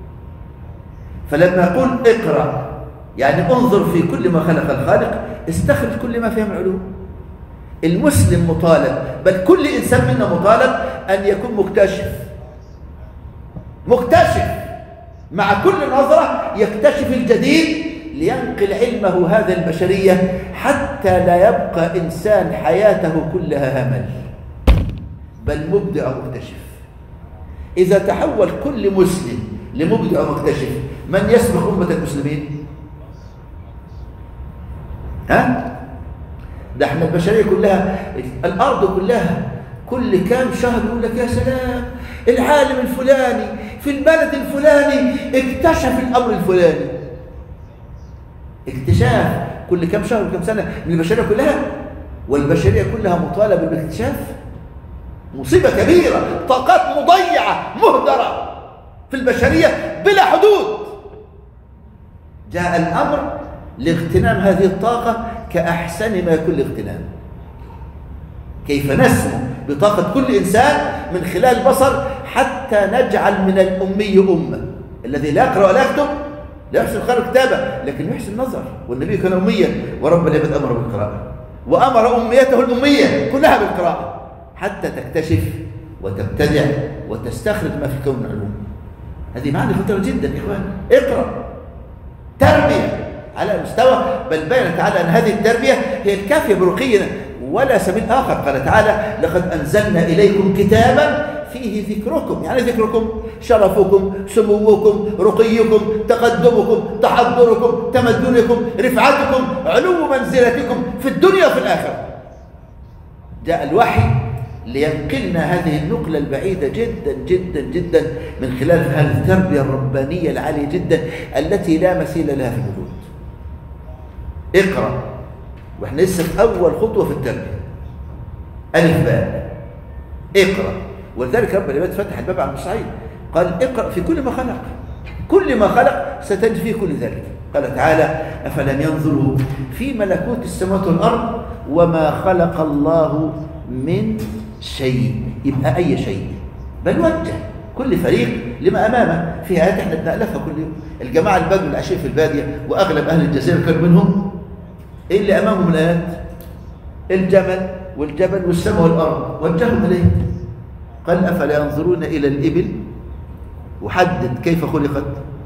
فلما أقول اقرأ يعني انظر في كل ما خلق الخالق، استخرج كل ما فيه من علوم. المسلم مطالب، بل كل إنسان منا مطالب أن يكون مكتشف. مكتشف مع كل نظرة يكتشف الجديد لينقل علمه هذا البشرية حتى لا يبقى إنسان حياته كلها همل، بل مبدع مكتشف. إذا تحول كل مسلم لمبدع مكتشف، من يسبق أمة المسلمين؟ ها؟ ده احنا البشرية كلها، الأرض كلها كل كام شهر يقول لك يا سلام العالم الفلاني في البلد الفلاني اكتشف الأمر الفلاني. اكتشاف كل كام شهر وكام سنة من البشرية كلها، والبشرية كلها مطالبة بالاكتشاف. مصيبة كبيرة، طاقات مضيعة مهدرة. في البشرية بلا حدود. جاء الأمر لاغتنام هذه الطاقة كأحسن ما يكون الاغتنام. كيف نسمو بطاقة كل إنسان من خلال البصر حتى نجعل من الأمي أمة، الذي لا يقرأ ولا يكتب، لا يحسن القراءة والكتابة لكن يحسن النظر. والنبي كان أميا ورب العباد أمر بالقراءة، وأمر أميته الأمية كلها بالقراءة حتى تكتشف وتبتدع وتستخرج ما في الكون من علوم. هذه معنى خطيرة جدا يا إخوان. اقرأ تربية على مستوى، بل بين تعالى أن هذه التربية هي الكافية برقينا ولا سبيل آخر. قال تعالى لقد أنزلنا إليكم كتابا فيه ذكركم. يعني ذكركم شرفكم، سموكم، رقيكم، تقدمكم، تحضركم، تمدنكم، رفعتكم، علو منزلتكم في الدنيا وفي الآخرة. جاء الوحي لينقلنا هذه النقلة البعيدة جدا جدا جدا من خلال هذه التربية الربانية العالية جدا التي لا مثيل لها في الوجود. اقرأ، واحنا لسه في أول خطوة في التربية. ألف باء اقرأ. ولذلك رب العباد فتح الباب على المصعيد قال اقرأ في كل ما خلق، كل ما خلق ستجد فيه كل ذلك. قال تعالى أفلم ينظروا في ملكوت السماوات والأرض وما خلق الله من شيء. يبقى أي شيء، بل وجه كل فريق لما أمامه. في آيات احنا بنألفها كل يوم. الجماعة البدو العشير في البادية وأغلب أهل الجزيرة كانوا منهم إيه اللي أمامهم الآيات؟ الجمل والجبل والسماء والأرض، وجههم إليه. قال أفلا ينظرون إلى الإبل وحدد كيف خلقت،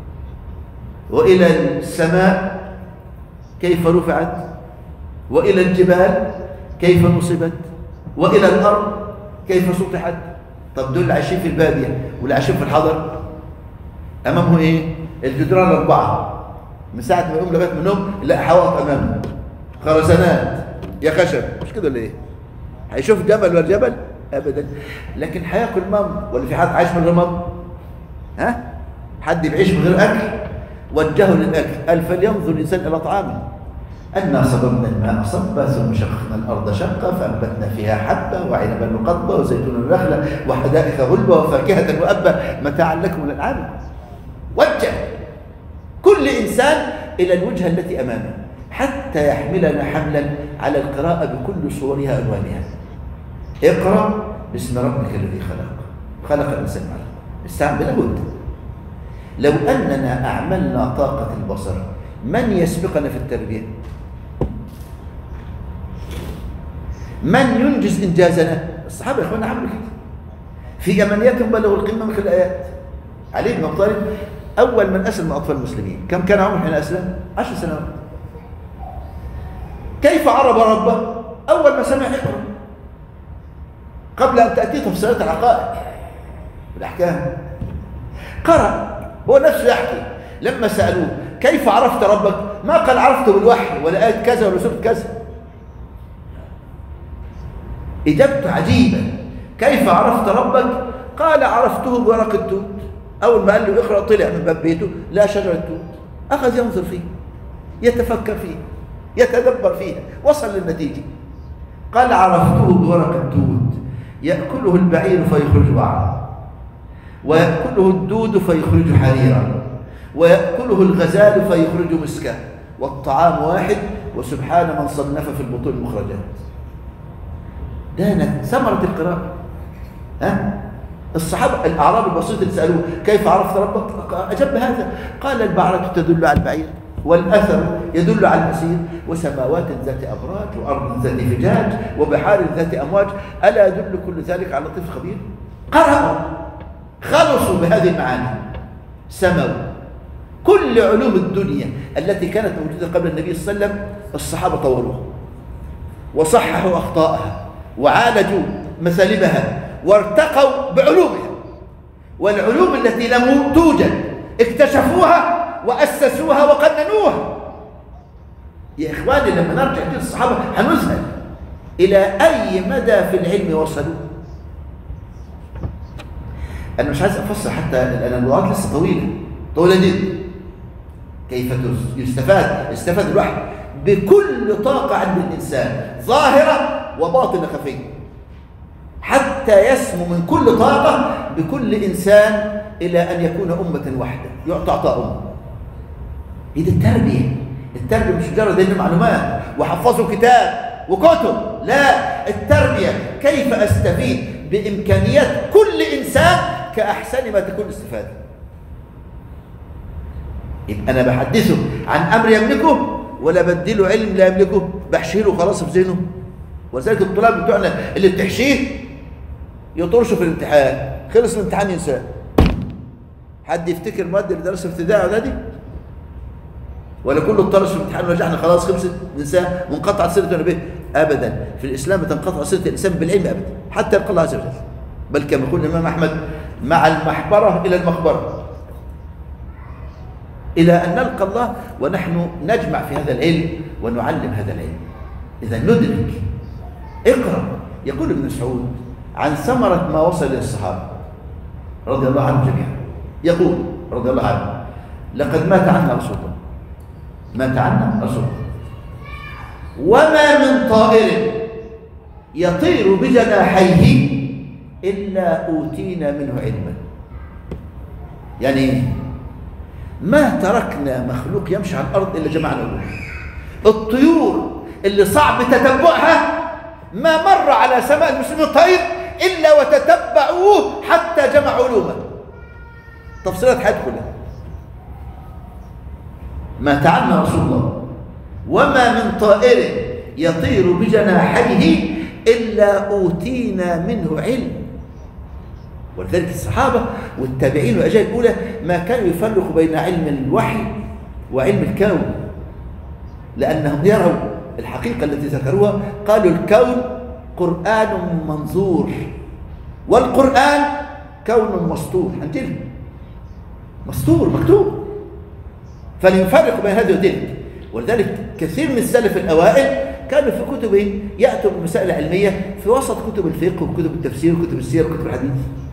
وإلى السماء كيف رفعت، وإلى الجبال كيف نصبت، وإلى الأرض كيف سطحت. طب دول عايشين في البادية واللي عايشين في الحضر أمامه إيه؟ الجدران الأربعة من ساعة ما يقوم لغاية منهم لا حوائط أمامه، خرسانات يا خشب، مش كده ولا إيه؟ هيشوف جبل ولا جبل؟ أبدا. لكن هياكل مام ولا في حد عايش من غير مام؟ ها؟ حد بيعيش من غير أكل؟ وجهه للأكل. قال فلينظر الإنسان إلى طعامه أنا صببنا الماء صبا ثم شققنا الأرض شقا فأنبتنا فيها حبا وعنبا وقضبا وزيتونا نخلا وحدائق غلبا وفاكهة وأبا متاعا لكم وللأنعام. وجه كل إنسان إلى الوجهة التي أمامه حتى يحملنا حملا على القراءة بكل صورها ألوانها. اقرأ باسم ربك الذي خلق، خلق الإنسان علق. الساعة بلا بد. لو أننا أعملنا طاقة البصر من يسبقنا في التربية؟ من ينجز إنجازنا؟ الصحابة يا إخوانا عملوا كده في أمنياتهم بلغوا القمة من خلال الآيات. علي بن أبي طالب أول من أسلم أطفال المسلمين كم كان عمره حين أسلم؟ عشر سنوات. كيف عرب ربه؟ أول ما سمع اقرأ قبل أن تأتي تفسيرات العقائد والأحكام قرأ. هو نفسه يحكي لما سألوه كيف عرفت ربك؟ ما قال عرفته بالوحي ولا آية كذا ولا سورة كذا. إجابته عجيبة. كيف عرفت ربك؟ قال عرفته بورق التوت. أول ما قال له اقرأ طلع من باب بيته لا شجرة توت، أخذ ينظر فيه يتفكر فيه يتدبر فيها وصل للنتيجة. قال عرفته بورق التوت يأكله البعير فيخرج وعرا، ويأكله الدود فيخرج حريرا، ويأكله الغزال فيخرج مسكا، والطعام واحد وسبحان من صنف في البطون المخرجات. ده ثمرة القراءة. ها؟ الصحابة الأعراب البسيط اللي سألوه كيف عرفت ربك؟ أجاب هذا. قال البعرة تدل على البعير، والأثر يدل على المسير، وسماوات ذات أبراج، وأرض ذات فجاج، وبحار ذات أمواج، ألا يدل كل ذلك على لطيف خبير؟ قرأوا خلصوا بهذه المعاني، سموا كل علوم الدنيا التي كانت موجودة قبل النبي صلى الله عليه وسلم. الصحابة طوروها وصححوا أخطاءها وعالجوا مثالبها وارتقوا بعلومها، والعلوم التي لم توجد اكتشفوها وأسسوها وقننوها. يا إخواني لما نرجع للصحابة هنذهل إلى أي مدى في العلم وصلوا. أنا مش عايز أفسر حتى الأنبوات لسه طويلة طويلة جدا. كيف يستفاد يستفاد الوحي بكل طاقة عند الإنسان ظاهرة وباطنة خفية، حتى يسمو من كل طاقة بكل إنسان إلى أن يكون أمة واحدة يعطى عطاء أمة. هي دي التربية. التربية مش مجرد إن معلومات وحفظوا كتاب وكتب، لا، التربية كيف أستفيد بإمكانيات كل إنسان كأحسن ما تكون الاستفادة. يبقى أنا بحدثه عن أمر يملكه ولا بديله علم لا يملكه، بحشيله خلاص في ذهنه. ولذلك الطلاب بتوعنا اللي بتحشيه يطرشوا في الامتحان، خلص الامتحان ينساه. حد يفتكر المواد اللي درسها في ابتدائي واعدادي؟ ولا كله اطرش في الامتحان ونجحنا خلاص خلصت ننساه وانقطعت صلته به؟ ابدا. في الاسلام تنقطع صله الانسان بالعلم ابدا حتى يلقى الله عز وجل. بل كما يقول الامام احمد: مع المحبره الى المقبره، الى ان نلقى الله ونحن نجمع في هذا العلم ونعلم هذا العلم. اذا ندرك. اقرا. يقول ابن مسعود عن ثمره ما وصل الى الصحابه رضي الله عنهم جميعا، يقول رضي الله عنه: لقد مات عنا رسول الله، مات عنا رسول الله، وما من طائر يطير بجناحيه إلا أوتينا منه علما. يعني ما تركنا مخلوق يمشي على الأرض إلا جمعنا علوم. الطيور اللي صعب تتبعها ما مر على سماء المسلمين طير إلا وتتبعوه حتى جمعوا علومه. تفصيلات حياته كلها. مات عنا رسول الله وما من طائر يطير بجناحيه إلا أوتينا منه علم. ولذلك الصحابة والتابعين والأجيال الأولى ما كانوا يفرقوا بين علم الوحي وعلم الكون، لأنهم يروا الحقيقة التي ذكروها. قالوا: الكون قرآن منظور والقرآن كون مسطور. هنجيله مسطور مكتوب، فليفرق بين هذه وتلك. ولذلك كثير من السلف الأوائل كانوا في كتبهم يأتوا بالمسائل العلمية في وسط كتب الفقه وكتب التفسير وكتب السير وكتب الحديث.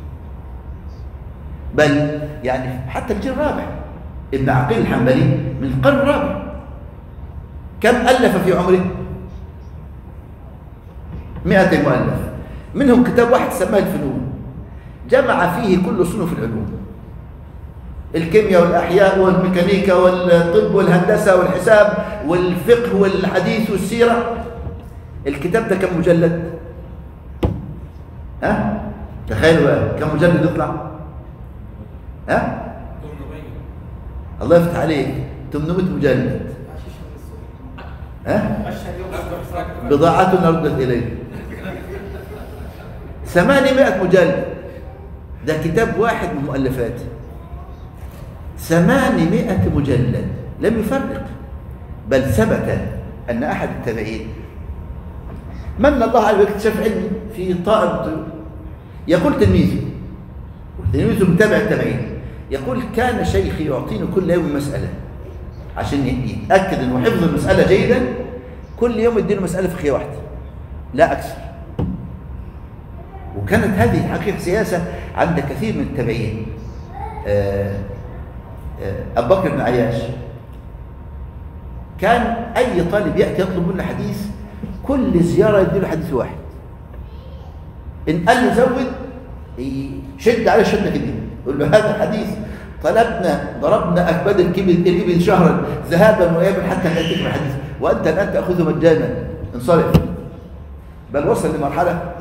بل يعني حتى الجيل الرابع ابن عقيل الحنبلي من القرن الرابع كم ألف في عمره؟ مئة مؤلف، منهم كتاب واحد سماه الفنون، جمع فيه كل صنوف العلوم: الكيمياء والأحياء والميكانيكا والطب والهندسة والحساب والفقه والحديث والسيرة. الكتاب ده كم مجلد؟ ها؟ تخيلوا كم مجلد يطلع؟ ها؟ الله يفتح عليك، ثمانمائة مجلد. ها؟ بضاعتنا ردت إليه. ثمانمائة مجلد، ده كتاب واحد من مؤلفاته. ثمانمائة مجلد، لم يفرق. بل ثبت أن أحد التابعين من الله عليه باكتشاف علمي في طائر الطيور، يقول تلميذه وتلميذه متابع التابعين، يقول: كان شيخي يعطيني كل يوم مسألة عشان يتأكد أنه حفظ المسألة جيدا. كل يوم يديله مسألة فقهية واحدة لا أكثر. وكانت هذه حقيقة سياسة عند كثير من التابعين. آه أبو بكر بن عياش كان أي طالب يأتي يطلب منه حديث كل زيارة يديله حديث واحد. إن قال له زود يشد عليه شدة كده، يقول له: هذا الحديث طلبنا ضربنا أكباد الإبل شهرا ذهابا وإيابا حتى نأتيك الحديث وأنت الآن تأخذه مجانا، انصرف. بل وصل لمرحلة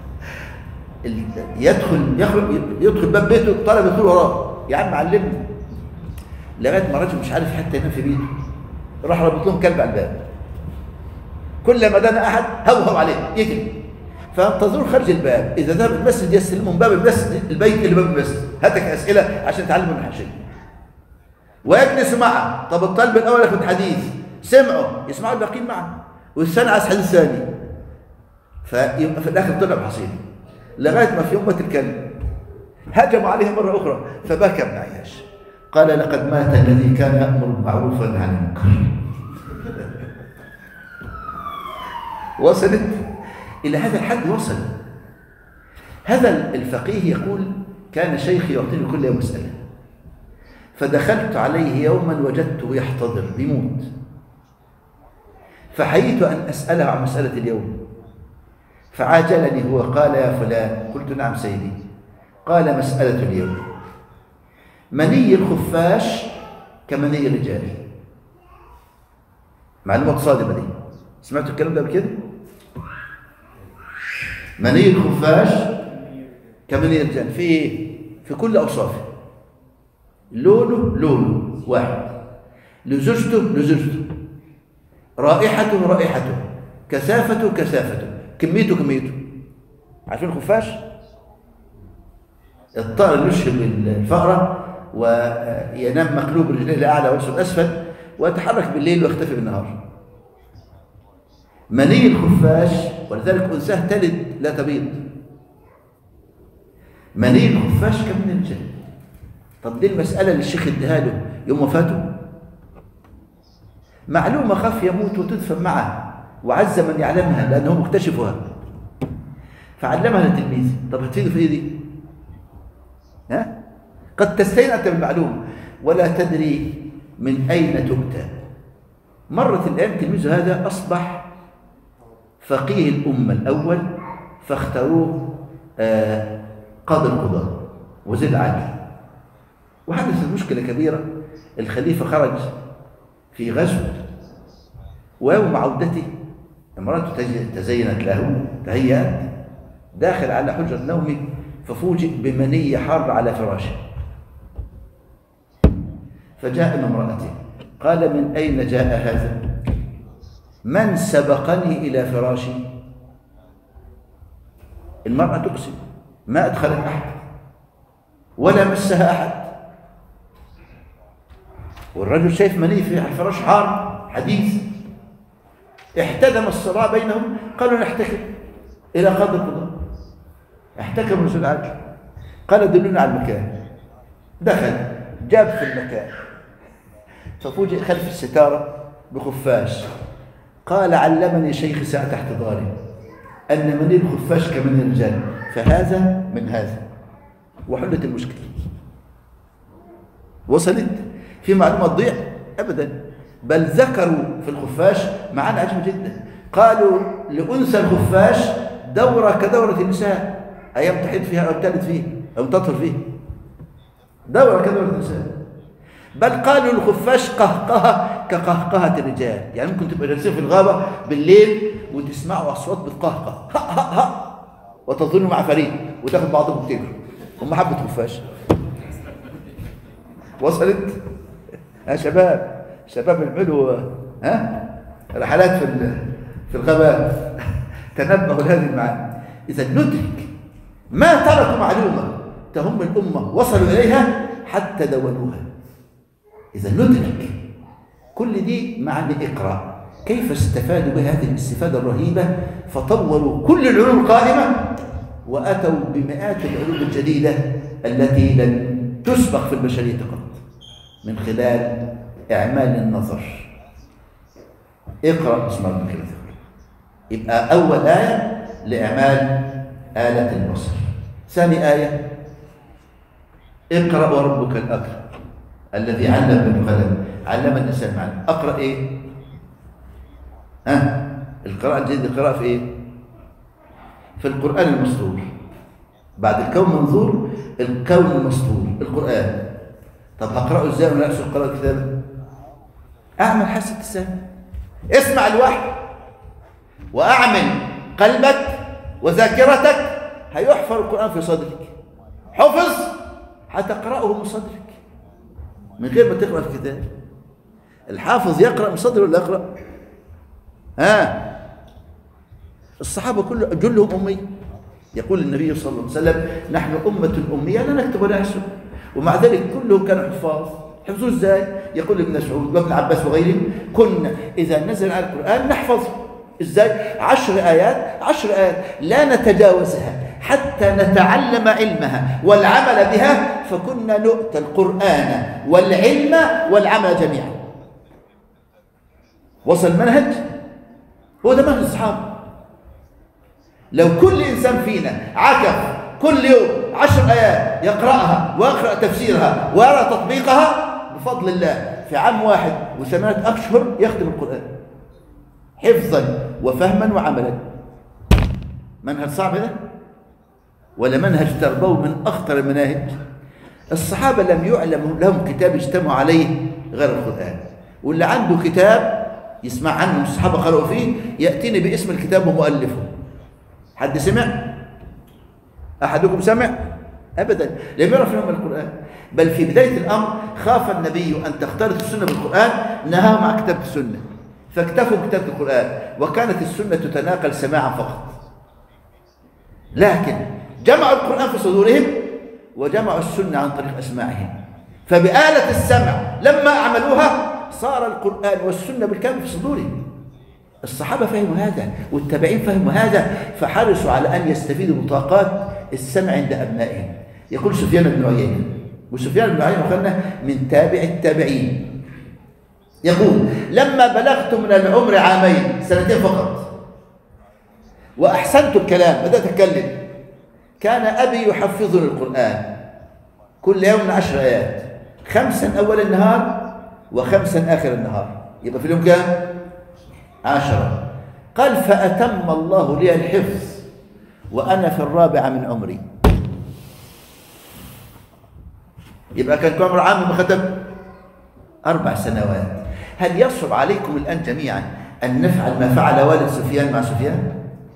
يدخل يخرج يدخل باب بيته الطلبة يدخل وراه: يا عم علمني. لغايه ما الراجل مش عارف حتى ينام في بيته، راح ربط لهم كلب على الباب، كل ما دنا احد هوهو عليه يجري، فانتظروا خارج الباب. اذا ذهب المسجد يستلمهم باب المسجد البيت اللي باب المسجد، هاتك اسئله عشان تعلموا منها شيء. ويجلس معه. طب الطالب الاول ياخذ حديث، سمعوا يسمعوا الباقيين معه، والثاني عايز حديث ثاني، فيبقى في الاخر طلع بحصيل. لغايه ما في يوم مات الكلب، هجموا عليه مره اخرى فبكى ابن عياش، قال: لقد مات الذي كان يأمر بالمعروف وينهى عن المنكر. وصلت إلى هذا الحد. وصل هذا الفقيه يقول: كان شيخي يعطيني كل يوم مسألة، فدخلت عليه يوما وجدته يحتضر بيموت، فحييت أن أسأله عن مسألة اليوم، فعاجلني هو قال: يا فلان. قلت: نعم سيدي. قال: مسألة اليوم: مني الخفاش كمني الرجال. معلومة صادمة دي، سمعتوا الكلام ده بكده؟ مني الخفاش كمني الرجال في ايه؟ في كل اوصافه. لونه لونه واحد، لزوجته لزوجته، رائحته رائحته، كثافته كثافته، كميته كميته. عارفين الخفاش؟ الطائر اللي يشبه الفأرة وينام مقلوب رجليه لأعلى ورأسه الأسفل ويتحرك بالليل ويختفي بالنهار. مني الخفاش، ولذلك أنثاه تلد لا تبيض. مني الخفاش كمني الرجال. طب دي المسألة اللي الشيخ اداها له يوم وفاته. معلومة خاف يموت وتدفن معه، وعز من يعلمها لأنه مكتشفها، فعلمها للتلميذ. طب هتفيده في ايه دي؟ ها؟ قد تستهين أنت بالمعلومة ولا تدري من أين تؤتى. مرت الآن تلميذه هذا أصبح فقيه الأمة الأول، فاختاروه آه قاضي القضاة وزير العدل. وحدثت مشكلة كبيرة. الخليفة خرج في غزو، ويوم عودته امرأته تزينت له تهيأت، داخل على حجرة نومه ففوجئ بمني حار على فراشه. فجاء من امرأته قال: من أين جاء هذا؟ من سبقني إلى فراشي؟ المرأة تقسم ما أدخلت أحد ولا مسها أحد، والرجل شايف مني في الفراش حار حديث. احتدم الصراع بينهم، قالوا نحتكم إلى قاضي القضاء. احتكم رسول العدل، قال دلونا على المكان. دخل جاب في المكان، ففوجئ خلف الستارة بخفاش. قال: علمني شيخ ساعة احتضاري أن مني الخفاش كمني الرجال، فهذا من هذا، وحلت المشكلة. وصلت في معلومة تضيع أبدا، بل ذكروا في الخفاش معاني عجيبة جدا. قالوا لأنثى الخفاش دورة كدورة النساء، أيام تحيض فيها أو تلد فيه أو تطهر فيه، دورة كدورة النساء. بل قالوا الخفاش قهقهة كقهقهة الرجال، يعني ممكن تبقى جالسين في الغابة بالليل وتسمعوا أصوات بتقهقه ها ها ها وتظنوا مع فريق وتاخد بعضكم تجروا، هم حبة خفاش. وصلت يا شباب؟ شباب يعملوا ها رحلات في في الغابات. تنبهوا لهذه المعاني. إذا ندرك ما تركوا معلومة تهم الأمة وصلوا إليها حتى دونوها. إذا ندرك كل دي معاني اقرأ، كيف استفادوا بهذه الاستفادة الرهيبة، فطوروا كل العلوم القائمة وأتوا بمئات العلوم الجديدة التي لن تسبق في البشرية قط من خلال إعمال النظر. اقرأ اسم ربك الذي خلق. يبقى أول آية لإعمال آلة البصر. ثاني آية: اقرأ وربك الأكرم الذي علم بالقلم علم الإنسان معلم. أقرأ إيه؟ ها؟ القراءة الجديدة القراءة في إيه؟ في القرآن المسطور. بعد الكون منظور، الكون المسطور القرآن. طب هقرأه إزاي وأنا أقصد قراءة الكتاب؟ أعمل حاسة السامع، اسمع الوحي وأعمل قلبك وذاكرتك، هيحفر القرآن في صدرك. حفظ هتقرأه من صدرك من غير ما تقرأ الكتاب. الحافظ يقرأ من صدره ولا يقرأ؟ ها؟ الصحابة كله جلهم أمي. يقول النبي صلى الله عليه وسلم: نحن أمة أمية لا نكتب ولا نحسب، ومع ذلك كلهم كانوا حفاظ. حفظوه ازاي؟ يقول ابن مسعود وابن عباس وغيرهم: كنا إذا نزل على القرآن نحفظه. ازاي؟ عشر آيات عشر آيات لا نتجاوزها حتى نتعلم علمها والعمل بها، فكنا نؤتى القرآن والعلم والعمل جميعا. وصل المنهج؟ هو ده منهج الصحابة. لو كل إنسان فينا عكف كل يوم عشر آيات يقرأها ويقرأ تفسيرها ويرى تطبيقها، بفضل الله في عام واحد وثمانية أشهر يختم القرآن حفظا وفهما وعملا. منهج صعب ده ولا منهج تربوي من أخطر المناهج؟ الصحابة لم يعلم لهم كتاب اجتمعوا عليه غير القرآن، واللي عنده كتاب يسمع عنه الصحابة قرأوا فيه يأتيني باسم الكتاب ومؤلفه. حد سمع؟ أحدكم سمع؟ أبدا، لم يعرف لهم القرآن. بل في بداية الأمر خاف النبي أن تختلط السنة بالقرآن، نهاهم عن كتابة السنة، فاكتفوا بكتابة القرآن، وكانت السنة تتناقل سماعا فقط. لكن جمعوا القرآن في صدورهم وجمعوا السنة عن طريق أسماعهم، فبآلة السمع لما عملوها صار القرآن والسنة بالكامل في صدورهم. الصحابة فهموا هذا والتابعين فهموا هذا، فحرصوا على أن يستفيدوا بطاقات السمع عند أبنائهم. يقول سفيان بن عيينة، وسفيان بن عيينة قالنا من تابع التابعين، يقول لما بلغت من العمر عامين، سنتين فقط، وأحسنت الكلام بدأت أتكلم، كان أبي يحفظني القرآن كل يوم عشر آيات، خمسا أول النهار وخمسا آخر النهار، يبقى في اليوم كام؟ عشرة. قال فأتم الله لي الحفظ وأنا في الرابعة من عمري. يبقى كان عمر عام ختم أربع سنوات. هل يصعب عليكم الآن جميعا أن نفعل ما فعل والد سفيان مع سفيان؟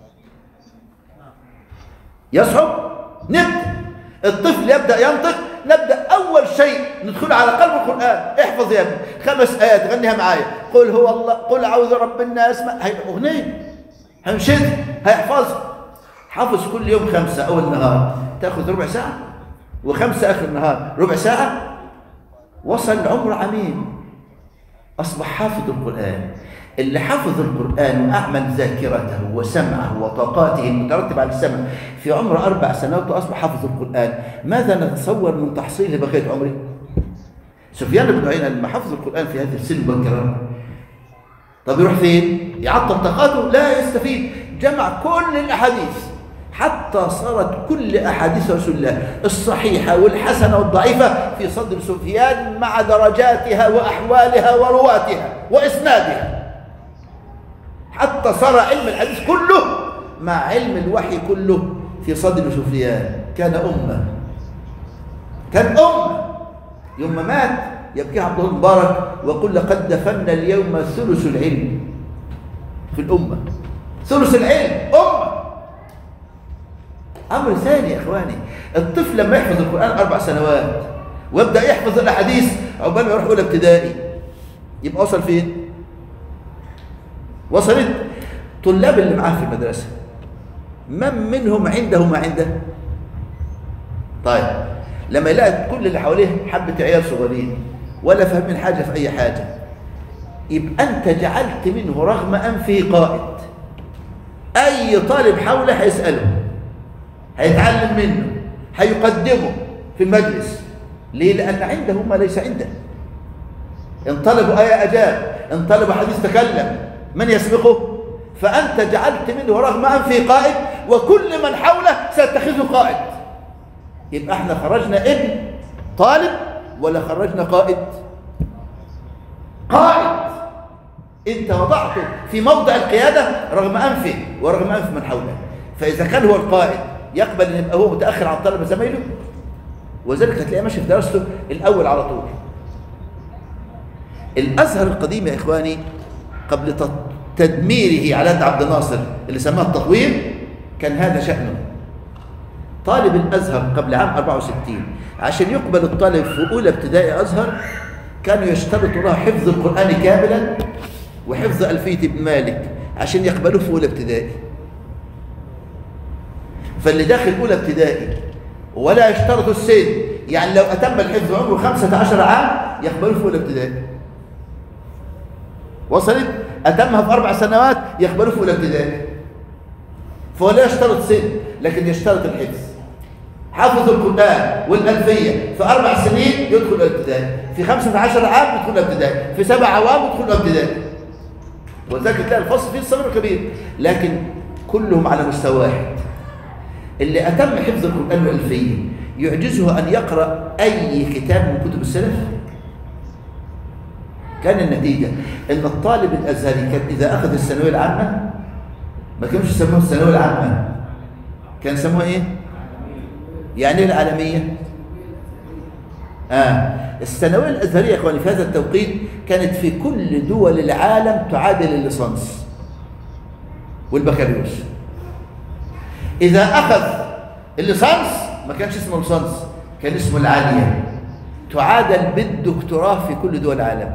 يصعب؟ نبدأ الطفل يبدأ ينطق، نبدأ أول شيء ندخل على قلب القرآن. احفظ يا ابني خمس آيات غنيها معايا، قل هو الله، قل أعوذ برب الناس، هي أغنية هنشد هيحفظها. حفظ كل يوم خمسة أول النهار تأخذ ربع ساعة، وخمسة آخر النهار ربع ساعة، وصل عمر عامين أصبح حافظ القرآن. اللي حفظ القرآن وأعمل ذاكرته وسمعه وطاقاته المترتبة على السمع في عمر أربع سنوات وأصبح حافظ القرآن، ماذا نتصور من تحصيل بقية عمره؟ سفيان بن عيينة لما حفظ القرآن في هذه السن مبكرا، طب يروح فين؟ يعطل طاقاته؟ لا يستفيد. جمع كل الأحاديث حتى صارت كل أحاديث رسول الله الصحيحة والحسنة والضعيفة في صدر سفيان مع درجاتها وأحوالها ورواتها وإسنادها، حتى صار علم الحديث كله مع علم الوحي كله في صدر سفيان. كان أمة، كان أمة. يوم ما مات يبكي عبد الله المبارك ويقول لقد دفنا اليوم ثلث العلم في الأمة. ثلث العلم أمة. أمر ثاني يا إخواني، الطفل لما يحفظ القرآن أربع سنوات ويبدأ يحفظ الأحاديث عقبال ما يروح أولى ابتدائي، يبقى وصل فين؟ وصلت طلاب اللي معاه في المدرسة من منهم عنده ما عنده؟ طيب لما يلاقي كل اللي حواليه حبة عيال صغيرين ولا فاهمين حاجة في أي حاجة، يبقى أنت جعلت منه رغم أنفه قائد. أي طالب حوله هيسأله، هيتعلم منه، هيقدمه في المجلس. ليه؟ لأن عنده ما ليس عنده. إن طلبوا آية أجاب، إن طلبوا حديث تكلم، من يسبقه؟ فأنت جعلت منه رغم أنفه قائد، وكل من حوله سيتخذه قائد. يبقى احنا خرجنا ابن طالب ولا خرجنا قائد؟ قائد. انت وضعته في موضع القيادة رغم أنفه ورغم أنف من حوله. فإذا كان هو القائد يقبل أن يبقى هو متأخر عن طلبة زميله، وذلك هتلاقيه ماشي في دراسته الأول على طول. الأزهر القديم يا إخواني قبل تدميره على يد عبد الناصر اللي سماه التطوير كان هذا شأنه. طالب الأزهر قبل عام أربعة وستين عشان يقبل الطالب في أولى ابتدائي أزهر كانوا يشترطوا له حفظ القرآن كاملا وحفظ ألفية ابن مالك عشان يقبلوه في أولى ابتدائي. فاللي داخل أولى ابتدائي ولا يشترط السن، يعني لو أتم الحفظ عمره خمسة عشر عام يقبلوه في أولى ابتدائي. وصلت؟ أتمها في أربع سنوات يقبلوه في أولى ابتدائي. فهو لا يشترط سن لكن يشترط الحفظ. حافظ القرآن والألفية في أربع سنين يدخل الابتدائي، في خمسة عشر عام يدخل الابتدائي، في سبع عوام يدخل الابتدائي. ولذلك تلاقي الفصل فيه الصغير الكبير، لكن كلهم على مستوى واحد. اللي أتم حفظ القرآن والألفية يعجزه أن يقرأ أي كتاب من كتب السلف. كان النتيجة أن الطالب الأزهري كان إذا أخذ الثانوية العامة ما كانوش يسموها الثانوية العامة، كان يسموها إيه؟ يعني إيه العالمية؟ آه. الثانوية الأزهرية يا إخواني في هذا التوقيت كانت في كل دول العالم تعادل الليسانس والبكالوريوس. إذا أخذ الليسانس ما كانش اسمه ليسانس، كان اسمه العالية، تعادل بالدكتوراه في كل دول العالم.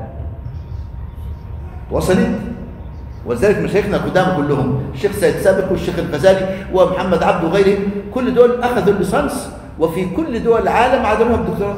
وصلت؟ ولذلك مشايخنا القدامى كلهم، الشيخ سيد سابق والشيخ الغزالي ومحمد عبد وغيرهم، كل دول أخذوا الليسانس وفي كل دول العالم عادلوها بالدكتوراه،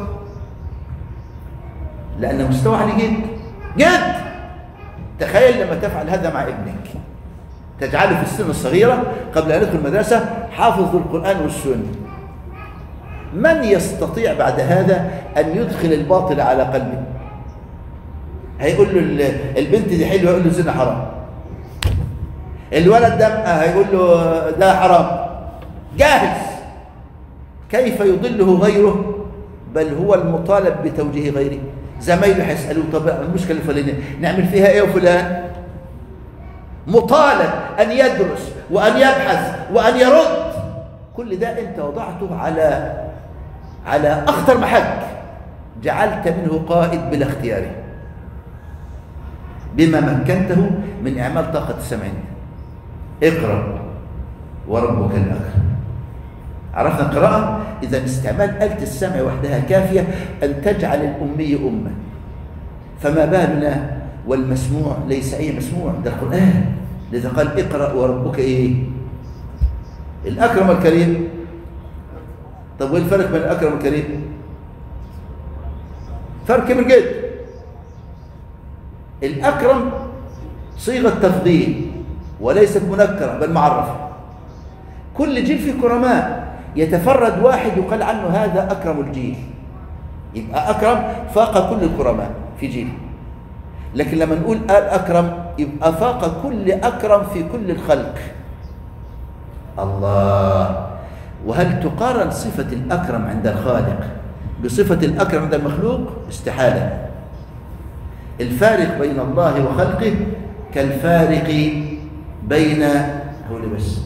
لأن مستوى عالي جد جد. تخيل لما تفعل هذا مع ابنك، تجعله في السن الصغيرة قبل أن يدخل المدرسة حافظ القرآن والسنة، من يستطيع بعد هذا أن يدخل الباطل على قلبه؟ هيقول له البنت دي حلوة، يقول له الزنا حرام. الولد ده هيقول له ده حرام، جاهز. كيف يضله غيره؟ بل هو المطالب بتوجيه غيره. زمايله هيسألوه طب المشكلة الفلانية نعمل فيها ايه وفلان؟ مطالب أن يدرس وأن يبحث وأن يرد. كل ده أنت وضعته على على أخطر محك، جعلت منه قائد بلا اختياره بما مكنته من إعمال طاقة السمع. اقرأ وربك الأكرم. عرفنا القراءة؟ إذا استعمال آلة السمع وحدها كافية أن تجعل الأمي أمة، فما بالنا والمسموع ليس أي مسموع، ده القرآن. لذا قال اقرأ وربك إيه؟ الأكرم الكريم. طب وإيه الفرق بين الأكرم والكريم؟ فرق كبير جدا. الأكرم صيغة تفضيل وليست منكرة بل معرفة. كل جيل فيه كرماء، يتفرد واحد يقال عنه هذا أكرم الجيل، يبقى أكرم فاق كل الكرماء في جيل. لكن لما نقول الأكرم يبقى فاق كل أكرم في كل الخلق. الله. وهل تقارن صفة الأكرم عند الخالق بصفة الأكرم عند المخلوق؟ استحالة. الفارق بين الله وخلقه كالفارق بين هو اللي بس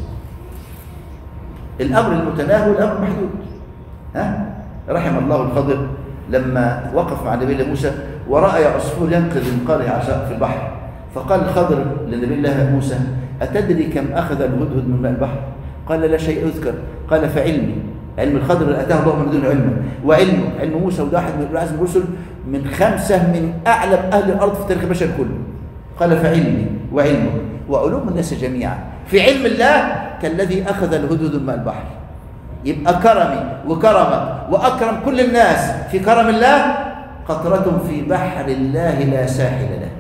الأمر المتناهي والأمر المحدود. ها؟ رحم الله الخضر لما وقف مع نبي الله موسى ورأى عصفور ينقذ من قرية عشاء في البحر، فقال الخضر لنبي الله موسى أتدري كم أخذ الهدهد من ماء البحر؟ قال لا شيء أذكر. قال فعلمي، علم الخضر اللي أتاه الله من دون علمه، وعلمه علم موسى وده أحد من العزم الرسل من خمسة من أعلم أهل الأرض في تاريخ البشر كله. قال فعلمي وعلمه وعلوم الناس جميعا في علم الله كالذي أخذ الهدهد من ماء البحر. يبقى كرمي وكرمك وأكرم كل الناس في كرم الله قطرة في بحر الله لا ساحل له.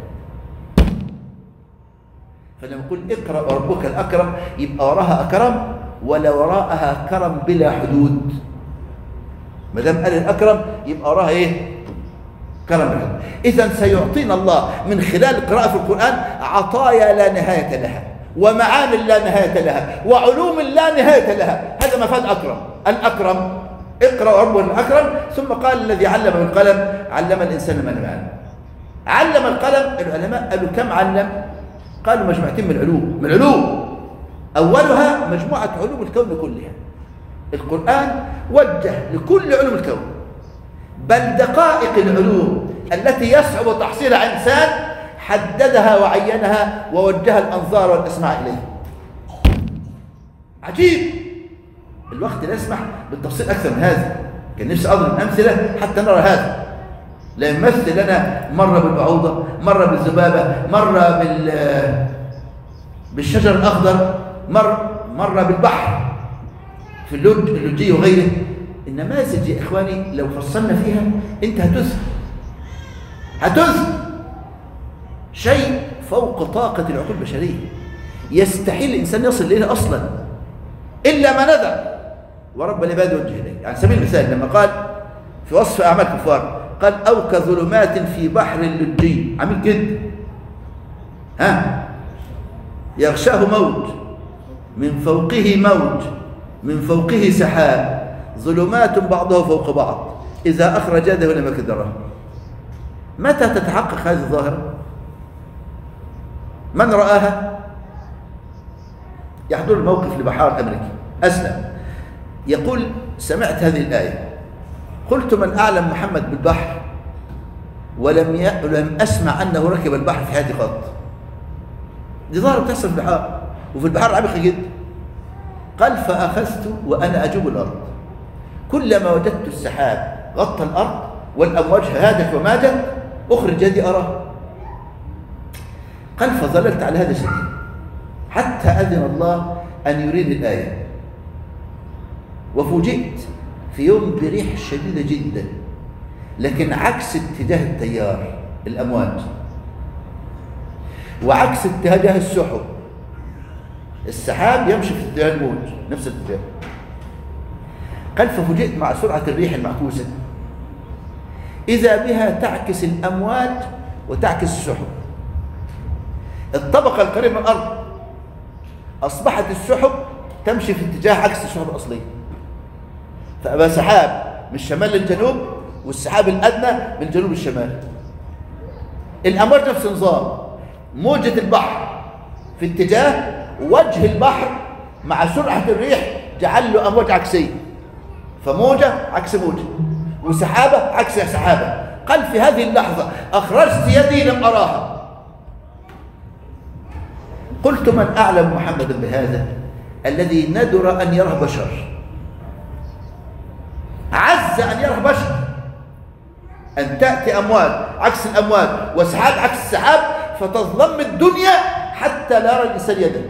فلما نقول اقرأ ربك الأكرم يبقى وراها أكرم ولا وراءها كرم بلا حدود. ما دام قال الأكرم يبقى وراها إيه؟ كرم. إذا سيعطينا الله من خلال القراءة في القرآن عطايا لا نهاية لها ومعاني لا نهاية لها وعلوم لا نهاية لها. هذا مفاد أكرم. الأكرم اقرأ ربك الأكرم. ثم قال الذي علم بالقلم علم الإنسان ما لم يعلم. علم القلم. العلماء قالوا كم علم؟ قالوا مجموعتين من العلوم. من العلوم أولها مجموعة علوم الكون كلها. القرآن وجه لكل علوم الكون، بل دقائق العلوم التي يصعب تحصيلها إنسان حددها وعينها ووجه الأنظار والأسماع إليه. عجيب. الوقت لا يسمح بالتفصيل أكثر من هذا، كان نفسي أضرب أمثلة حتى نرى هذا. لا يمثل لنا مرة بالبعوضة، مرة بالذبابة، مرة بال بالشجر الأخضر، مرة مرة بالبحر في اللج اللجي وغيره. النماذج يا إخواني لو فصلنا فيها أنت هتذهب هتذهب شيء فوق طاقة العقول البشرية، يستحيل الإنسان يصل إليه أصلا إلا ما نذر ورب العباد وجه إليه. على سبيل المثال لما قال في وصف أعمال الكفار قال أو كظلمات في بحر لجي، عميق جدا، ها يغشاه موج من فوقه موج من فوقه سحاب ظلمات بعضها فوق بعض إذا أخرج يده لم يكن ذرة. متى تتحقق هذه الظاهرة؟ من رآها؟ يحضر الموقف لبحار أمريكي أسلم، يقول سمعت هذه الآية قلت من أعلم محمد بالبحر ولم ي... ولم أسمع أنه ركب البحر في حياتي قط. دي ظاهرة بتحصل في البحار، وفي البحار عميقة جدا. قال فأخذت وأنا أجوب الأرض، كلما وجدت السحاب غطى الأرض والأمواج هادت وماجت أخرج يدي أراه. قال فظللت على هذا سنين حتى أذن الله أن يريني الآية، وفوجئت في يوم بريح شديدة جدا لكن عكس اتجاه التيار الأمواج، وعكس اتجاه السحب. السحاب يمشي في اتجاه الموج نفس الاتجاه. قال ففوجئت مع سرعة الريح المعكوسة إذا بها تعكس الأمواج وتعكس السحب. الطبقة القريبة من الأرض أصبحت السحب تمشي في اتجاه عكس السحب الأصلية، فأبقى سحاب من الشمال للجنوب والسحاب الأدنى من الجنوب للشمال. الأمواج نفس النظام، موجة البحر في اتجاه، وجه البحر مع سرعة الريح جعل له أمواج عكسية، فموجة عكس موجة وسحابة عكس سحابة. قال في هذه اللحظة أخرجت يدي لم أراها. قلت من أعلم محمدا بهذا الذي ندر أن يراه بشر، عز أن يراه بشر، أن تأتي أمواج عكس الأمواج وسحاب عكس السحاب فتظلم الدنيا حتى لا يرى الإنسان يده.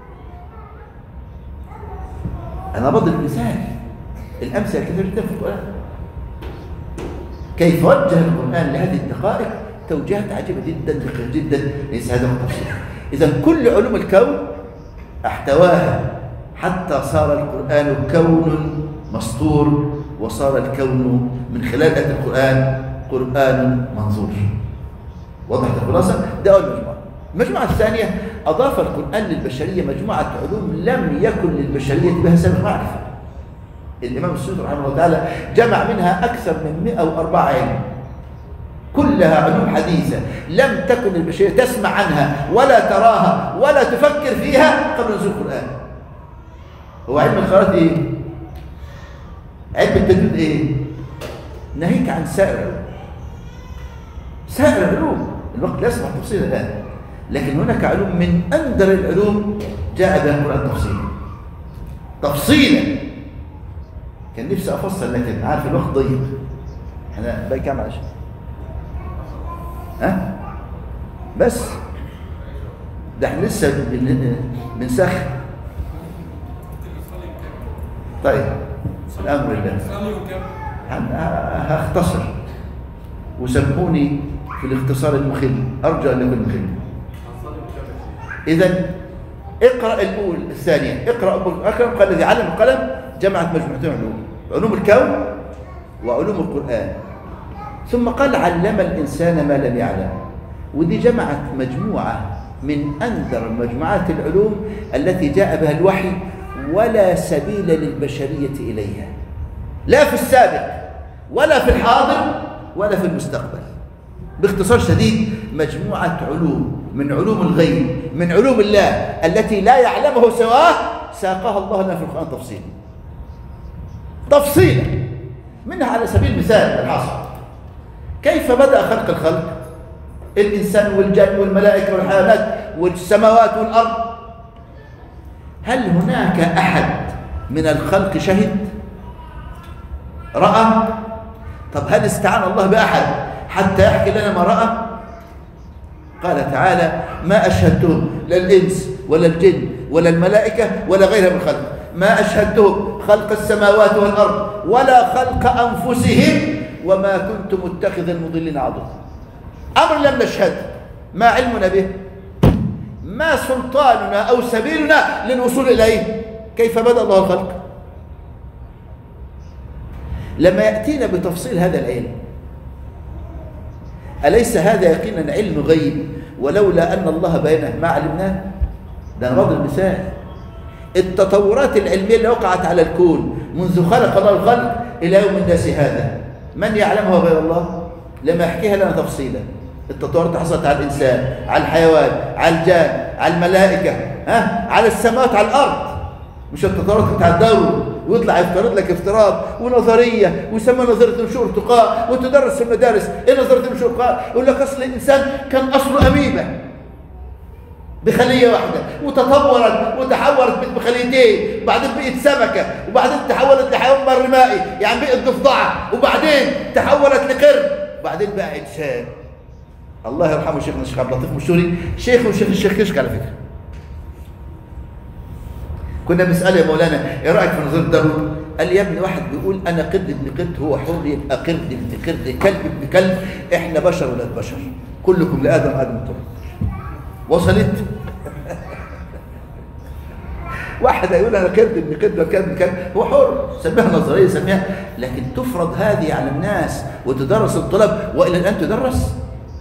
أنا بضرب مثال، الأمثلة كثيرة جدا في القرآن. كيف وجه القرآن لهذه الدقائق توجيهات عجيبة جدا دقيقة جدا، ليس هذا هو التفصيل. إذا كل علوم الكون احتواها حتى صار القرآن كون مسطور، وصار الكون من خلال آيات القرآن قرآن منظور. وضحت الخلاصة؟ ده أول مجموعة. المجموعة الثانية أضاف القرآن للبشرية مجموعة علوم لم يكن للبشرية بها سابق معرفة. الإمام السيوطي رحمه الله تعالى جمع منها أكثر من مئة وأربعة علم، كلها علوم حديثة لم تكن البشرية تسمع عنها ولا تراها ولا تفكر فيها قبل نزول القرآن. هو علم القراءات إيه؟ علم التجويد إيه؟ ناهيك عن سائر العلوم. سائر العلوم الوقت لا يسمح تفصيل الآن، لكن هناك علوم من أندر العلوم جاء بها القرآن تفصيلا تفصيلا. كان نفسي أفصل لكن عارف الوقت ضيق. احنا باقي كام عشان ها بس ده احنا لسه بنسخن. طيب الأمر لله هختصر، وسموني في الاختصار المخل، أرجو أن يكون مخل. إذن اقرأ الأول الثانية، اقرأ أبو أكرم قال الذي علم القلم جمعت مجموعتين علوم، علوم الكون وعلوم القرآن. ثم قال علم الإنسان ما لم يعلم، ودي جمعت مجموعة من أندر مجموعات العلوم التي جاء بها الوحي ولا سبيل للبشرية إليها، لا في السابق ولا في الحاضر ولا في المستقبل. باختصار شديد مجموعة علوم من علوم الغيب، من علوم الله التي لا يعلمه سواه، ساقها الله لنا في القرآن تفصيلا تفصيلا. منها على سبيل المثال الحصر، كيف بدأ خلق الخلق، الإنسان والجن والملائكة والحيوانات والسماوات والأرض. هل هناك أحد من الخلق شهد رأى؟ طب هل استعان الله بأحد حتى يحكي لنا ما رأى؟ قال تعالى ما أشهدتهم لا الإنس ولا الجن ولا الملائكة ولا غيرها من الخلق، ما أشهدتهم خلق السماوات والأرض ولا خلق أنفسهم وما كنت متخذ المضلين عضدا. أمر لم نشهد، ما علمنا به، ما سلطاننا أو سبيلنا للوصول إليه. كيف بدأ الله الخلق؟ لما يأتينا بتفصيل هذا العلم، أليس هذا يقينا علم غيب ولولا أن الله بينه ما علمناه؟ ده أنا بضرب مثال. التطورات العلمية اللي وقعت على الكون منذ خلق الله الخلق إلى يوم الناس هذا، من يعلمها غير الله؟ لما يحكيها لنا تفصيلا. التطورات حصلت على الإنسان، على الحيوان، على الجان، على الملائكة، ها؟ على السماوات، على الأرض. مش التطورات بتاع الدور ويطلع يفترض لك افتراض ونظريه ويسمى نظريه نشوء ارتقاء وتدرس في المدارس. ايه نظريه نشوء ارتقاء؟ يقول لك اصل الانسان كان اصله اميبه بخليه واحده وتطورت وتحولت بخليتين، وبعدين بقت سمكه، وبعدين تحولت لحيوان بر مائي يعني بقت ضفدعه، وبعدين تحولت لقرد، وبعدين بقى انسان. الله يرحمه شيخنا الشيخ عبد اللطيف مشوري، شيخ وشيخ الشيخ كشك على فكره. كنا بنساله يا مولانا ايه رايك في نظريه داروين؟ قال لي يا ابني واحد بيقول انا قرد ابن قرد هو حر يبقى قرد ابن قرد، كلب ابن كلب، احنا بشر ولاد بشر، كلكم لادم ادم تراب. وصلت؟ واحد هيقول انا قرد ابن قرد وكلب ابن كلب، هو حر، سميها نظريه سميها، لكن تفرض هذه على الناس وتدرس الطلب والى الان تدرس؟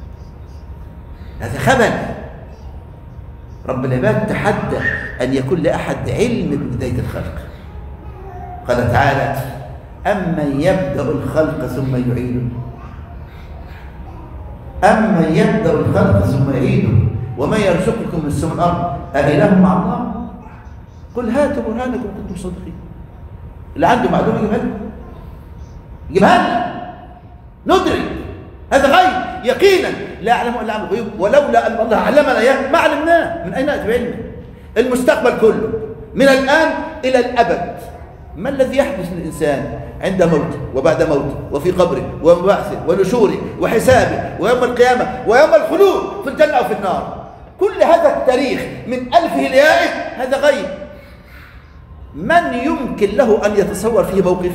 هذا خبل. رب العباد تحدى أن يكون لأحد علم ببداية الخلق. قال تعالى أمن يبدأ الخلق ثم يعيده أمن يبدأ الخلق ثم يعيده ومن يرزقكم من السماء والأرض أإله مع الله قل هاتوا برهانكم كنتم صادقين. اللي عنده معلومة يجيبها لنا يجيبها لنا ندرك هذا غيب يقينا لا يعلم الا عن الغيوب، ولولا ان الله علمنا اياه ما علمناه. من اين ناتي بعلمه؟ المستقبل كله من الان الى الابد. ما الذي يحدث للانسان عند موته وبعد موته وفي قبره وبعثه ونشوره وحسابه ويوم القيامه ويوم الخلود في الجنه وفي النار؟ كل هذا التاريخ من الفه ليائه هذا غيب. من يمكن له ان يتصور فيه موقف؟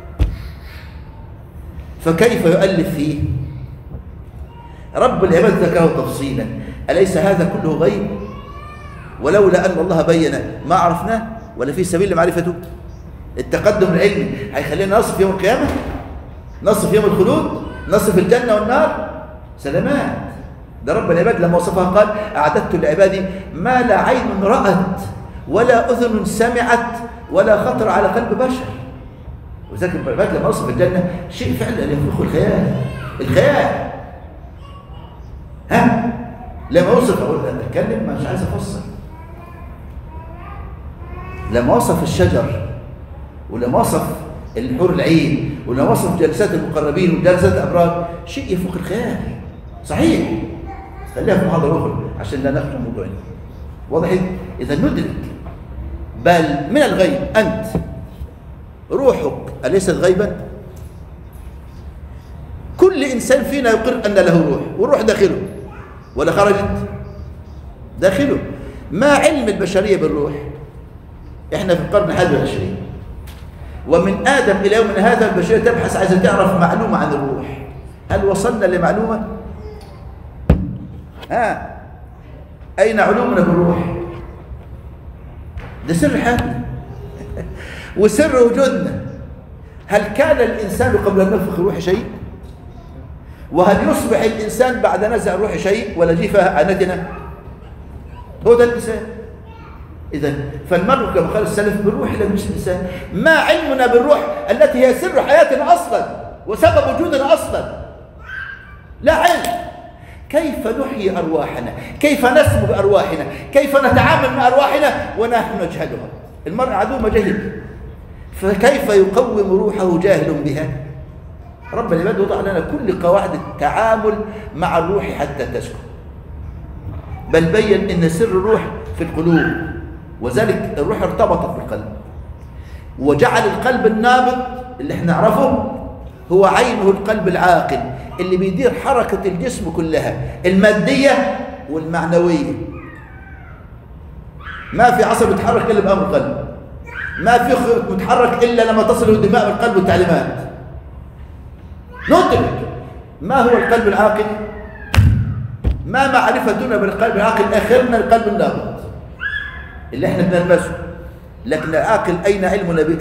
فكيف يؤلف فيه؟ رب العباد ذكره تفصيلا. أليس هذا كله غيب؟ ولولا أن الله بين ما عرفناه ولا في سبيل لمعرفته. التقدم العلمي هيخلينا نصف يوم القيامة، نصف يوم الخلود، نصف الجنة والنار. سلامات. ده رب العباد لما وصفها قال أعددت لعبادي ما لا عين رأت ولا أذن سمعت ولا خطر على قلب بشر. وذلك رب العباد لما وصف الجنة شيء فعلا يفوق الخيال. الخيال ها لما وصف اقول اتكلم مش عايز افسر. لما وصف الشجر ولما وصف الحور العين ولما وصف جلسات المقربين وجلسات الابرار شيء يفوق الخيال. صحيح. خليها في محاضره اخرى عشان لا نختم موضوعنا. واضح؟ اذا ندرك بل من الغيب انت روحك اليست غيبا؟ كل انسان فينا يقر ان له روح، والروح داخله ولا خرجت؟ داخله. ما علم البشريه بالروح؟ احنا في القرن الحادي والعشرين ومن ادم الى يومنا هذا البشريه تبحث عايزه تعرف معلومه عن الروح. هل وصلنا لمعلومه؟ ها اين علومنا بالروح؟ ده سر حياتنا وسر وجودنا. هل كان الانسان قبل ان ينفخ الروح شيء؟ وهل يصبح الإنسان بعد نزع الروح شيء ولا جيفة عنتنا؟ هو ده الإنسان. إذن فالمرء كما قال السلف بالروح لا يمس الإنسان. ما علمنا بالروح التي هي سر حياتنا أصلا وسبب وجودنا أصلا؟ لا علم. كيف نحيي أرواحنا؟ كيف نسمو بأرواحنا؟ كيف نتعامل مع أرواحنا ونحن نجهلها؟ المرء عدو جهل، فكيف يقوم روحه جاهل بها؟ رب العباد وضع لنا كل قواعد التعامل مع الروح حتى تسكن. بل بين ان سر الروح في القلوب، وذلك الروح ارتبطت بالقلب وجعل القلب النابض اللي احنا نعرفه هو عينه القلب العاقل اللي بيدير حركة الجسم كلها المادية والمعنوية. ما في عصب يتحرك الا بأمر القلب، ما في خيط متحرك الا لما تصل الدماء بالقلب والتعليمات. ندرك ما هو القلب العاقل؟ ما معرفتنا بالقلب العاقل؟ اخرنا القلب النابض اللي احنا بنلمسه، لكن العاقل اين علمنا به؟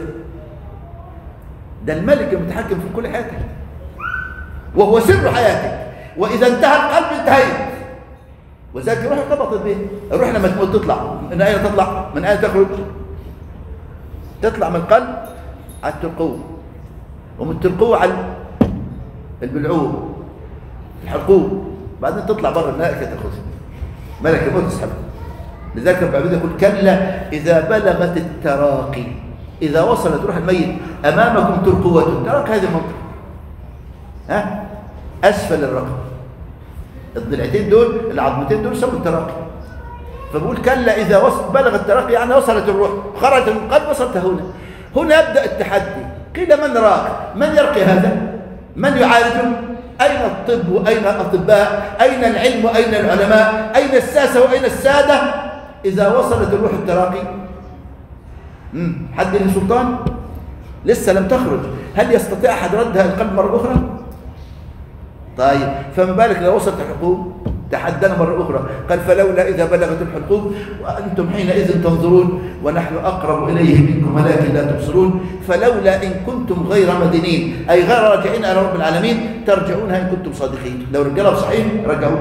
ده الملك المتحكم في كل حياتك وهو سر حياتك، واذا انتهى القلب انتهيت. وذلك الروح ارتبطت به. الروح لما تموت تطلع من اين تطلع؟ من اين تخرج؟ تطلع من القلب على الترقوة، ومن الترقوة على البلعوم الحلقوم، بعدين تطلع بره الملائكه تاخذها، ملك الموت تسحبها. لذلك رب العباد يقول كلا اذا بلغت التراقي إذا وصلت روح الميت أمامكم ترقوة، ترك هذه المنطقة، ها أسفل الرقبة، الضلعتين دول العظمتين دول سموا التراقي. فبقول كلا إذا وصل بلغ التراقي يعني وصلت الروح خرجت من القلب وصلت هنا. هنا يبدأ التحدي. قيل من راق؟ من يرقي هذا؟ من يعالجه؟ أين الطب وأين الأطباء؟ أين العلم وأين العلماء؟ أين الساسة وأين السادة؟ إذا وصلت الروح التراقي مم. حد له سلطان؟ لسه لم تخرج. هل يستطيع أحد ردها القلب مرة أخرى؟ طيب فما بالك لو وصلت الحقوق؟ تحدنا مرة أخرى. قال فلولا إذا بلغت الحلقوم وأنتم حينئذ تنظرون ونحن أقرب إليه منكم ولكن لا تبصرون. فلولا إن كنتم غير مدينين أي غير راجعين إلى رب العالمين ترجعونها إن كنتم صادقين. لو رجالة صحيح رجعوا،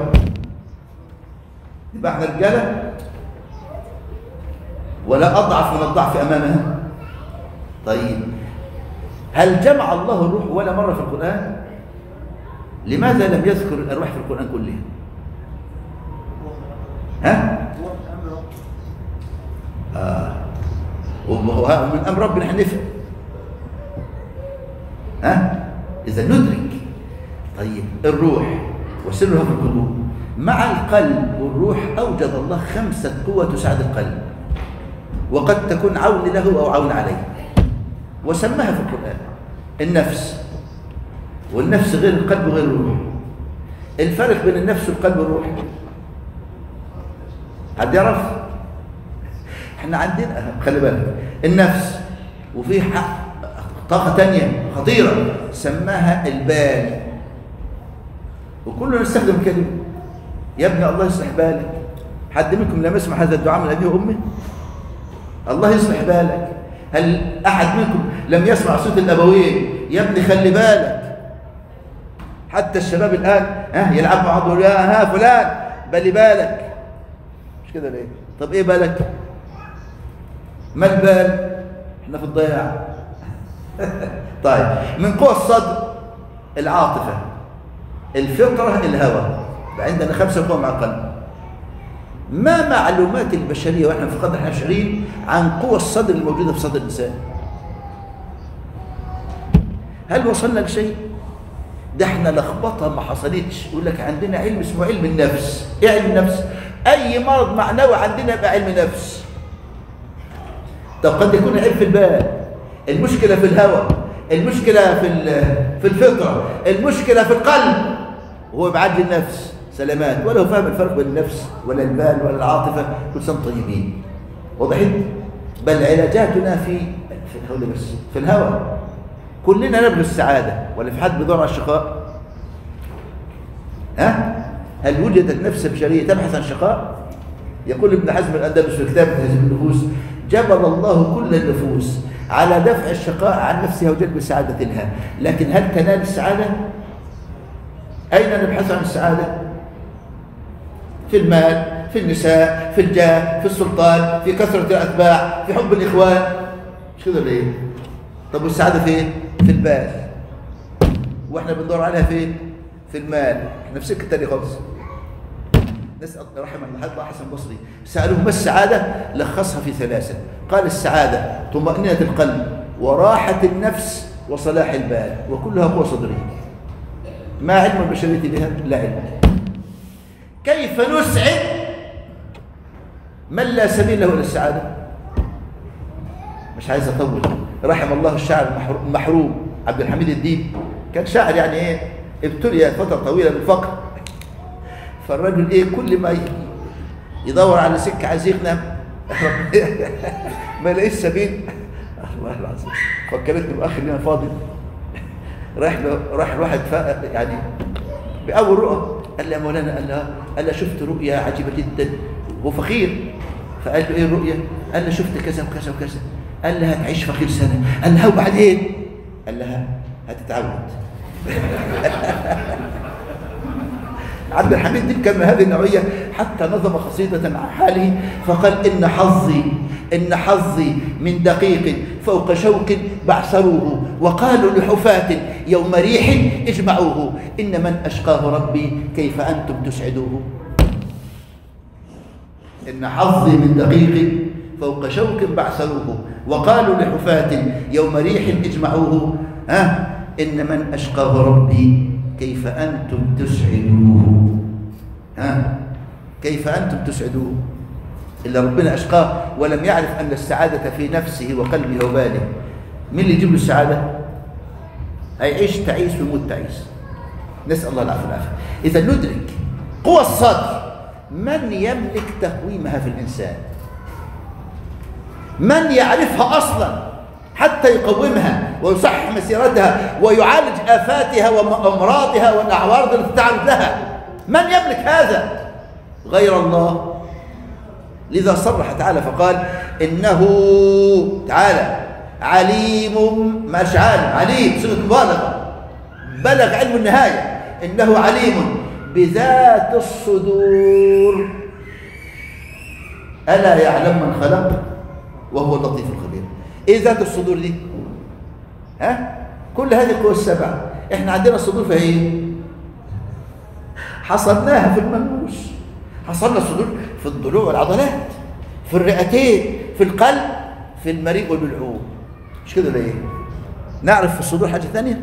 يبقى احنا رجالة ولا أضعف من الضعف أمامها. طيب هل جمع الله الروح ولا مرة في القرآن؟ لماذا لم يذكر الأرواح في القرآن كله؟ ها؟ آه ومن أمر ربنا حنفهم. ها؟ إذا ندرك. طيب الروح وسرها في القلوب مع القلب والروح أوجد الله خمسة قوة تساعد القلب وقد تكون عون له أو عون عليه وسماها في القرآن النفس. والنفس غير القلب وغير الروح. الفرق بين النفس والقلب والروح حد يعرف؟ احنا عندنا خلي بالك النفس وفي طاقة تانية خطيرة سماها البال، وكلنا نستخدم كلمة يا ابني الله يصلح بالك. حد منكم لم يسمع هذا الدعاء من أبيه وأمه؟ الله يصلح بالك. هل أحد منكم لم يسمع صوت الأبوين يا ابني خلي بالك؟ حتى الشباب الآن ها يلعب مع بعض يا ها فلان بالي بالك، مش كده ليه؟ طب إيه بالك؟ ما البال؟ إحنا في الضياع. طيب من قوى الصدر العاطفة، الفطرة، الهوى. عندنا خمسة قوى مع القلب. ما معلومات البشرية وإحنا في القرن العشرين عن قوى الصدر الموجودة في صدر الإنسان؟ هل وصلنا لشيء؟ ده احنا لخبطه ما حصلتش. يقول لك عندنا علم اسمه علم النفس. ايه علم النفس؟ اي مرض معنوي عندنا يبقى علم نفس. طب قد يكون العلم في البال، المشكله في الهوى، المشكله في في الفطره، المشكله في القلب، وهو بعد النفس سلامات ولا هو فاهم الفرق بين النفس ولا البال ولا العاطفه. كل سنه طيبين. وضحت؟ بل علاجاتنا في في بس في الهوى. كلنا نبغي السعادة ولا في حد بيدور على الشقاء؟ ها؟ هل وجدت نفس بشرية تبحث عن شقاء؟ يقول ابن حزم الأندلس في كتاب تهذيب النفوس جبل الله كل النفوس على دفع الشقاء عن نفسها وجلب السعادة لها، لكن هل تنال السعادة؟ أين نبحث عن السعادة؟ في المال، في النساء، في الجاه، في السلطان، في كثرة الأتباع، في حب الإخوان. مش كده ليه؟ طب والسعادة فين؟ في البال. واحنا بندور عليها فين؟ في المال. احنا في سكه تانية خالص. نسال رحمه الله حسن البصري سالوه ما السعاده؟ لخصها في ثلاثه. قال السعاده طمانينه القلب وراحه النفس وصلاح البال، وكلها قوه صدريه. ما علم البشريه بها؟ لا علم. كيف نسعد من لا سبيل له الى السعاده؟ مش عايز اطول. رحم الله الشاعر المحروم عبد الحميد الديب، كان شاعر يعني ايه ابتلي فتره طويله بالفقر. فالرجل ايه كل ما يدور على سكه عايز يغنم ما يلاقيش سبيل. الله العظيم فكرتني باخ لنا فاضل راح له راح الواحد يعني باول رؤى قال له يا مولانا، قال له قال له شفت رؤيا عجيبه جدا. هو فقير فقال له ايه الرؤيا؟ قال له شفت كذا وكذا وكذا. قال لها هتعيش فقير سنة. قال لها وبعدين؟ قال لها هتتعود. عبد الحميد دي كان من هذه النوعية حتى نظم قصيدة عن حاله فقال إن حظي إن حظي من دقيق فوق شوك بعثروه وقالوا لحفاة يوم ريح اجمعوه إن من أشقاه ربي كيف أنتم تسعدوه. إن حظي من دقيق فوق شوك بعثروه وقالوا لحفاة يوم ريح اجمعوه ها إن من أشقاه ربي كيف أنتم تسعدوه ها كيف أنتم تسعدوه إلا ربنا أشقاه ولم يعرف أن السعادة في نفسه وقلبه وباله. مين اللي يجيب له السعادة؟ هيعيش تعيس ويموت تعيس، نسأل الله العافية والعافية. إذا ندرك قوى الصدر، من يملك تقويمها في الإنسان؟ من يعرفها أصلا حتى يقومها ويصحح مسيرتها ويعالج آفاتها وأمراضها والأعوارض التي تعرض لها؟ من يملك هذا غير الله. لذا صرح تعالى فقال إنه تعالى عليم، مش عالم، عليم صيغة مبالغة، بلغ علم النهاية، إنه عليم بذات الصدور ألا يعلم من خلق وهو اللطيف الخبير. إيه ذات الصدور دي؟ ها؟ كل هذه القوى السبع إحنا عندنا الصدور فهي حصلناها في المنوش، حصلنا الصدور في الضلوع والعضلات، في الرئتين، في القلب، في المريء والبلعوم. مش كده ليه؟ نعرف في الصدور حاجة ثانية؟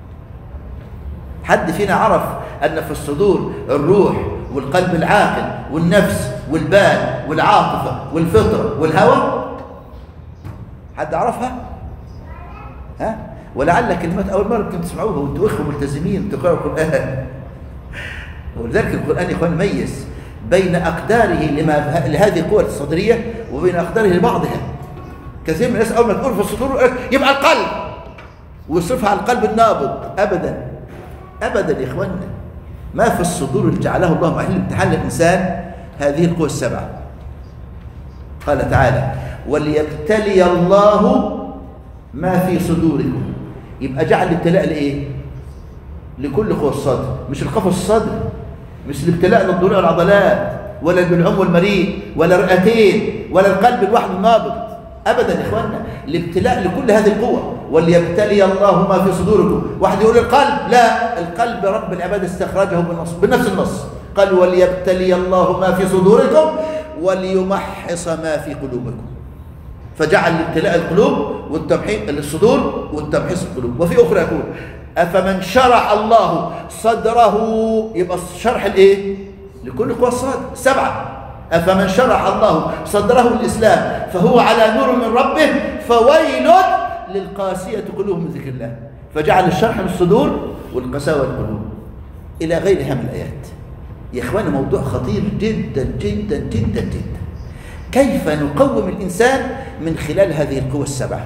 حد فينا عرف أن في الصدور الروح والقلب العاقل والنفس والبال والعاطفة والفطرة والهوى؟ حد عرفها؟ ها؟ ولعل كلمات أول مرة كنتم تسمعوها وأنتم إخوة ملتزمين تقرأوا القرآن. ولذلك القرآن يا إخوان ميز بين أقداره لما لهذه القوة الصدرية وبين أقداره لبعضها. كثير من الناس أول ما تقول في الصدور يبقى القلب ويصرفها على القلب النابض. أبدا أبدا يا إخواننا، ما في الصدور اللي جعله الله محل امتحان للإنسان هذه القوى السبعة. قال تعالى وليبتلي الله ما في صدوركم. يبقى جعل الابتلاء لإيه؟ لكل قوى الصدر، مش القفص الصدري، مش الابتلاء للضلوع والعضلات ولا البلعوم والمريء ولا الرئتين ولا القلب الواحد النابض. ابدا يا اخواننا، الابتلاء لكل هذه القوى. وليبتلي الله ما في صدوركم. واحد يقول القلب، لا، القلب رب العباد استخرجه بالنص بنفس النص، قال وليبتلي الله ما في صدوركم وليمحص ما في قلوبكم. فجعل الابتلاء القلوب والتمحيص للصدور والتمحيص القلوب. وفي اخرى يقول افمن شرح الله صدره، يبقى الشرح الايه؟ لكل قوى الصدر سبعه. افمن شرح الله صدره الاسلام فهو على نور من ربه فويل للقاسيه قلوبهم من ذكر الله. فجعل الشرح للصدور والقساوه القلوب الى غيرها من الايات. يا اخواني موضوع خطير جدا جدا جدا جدا. كيف نقوم الانسان من خلال هذه القوى السبعه؟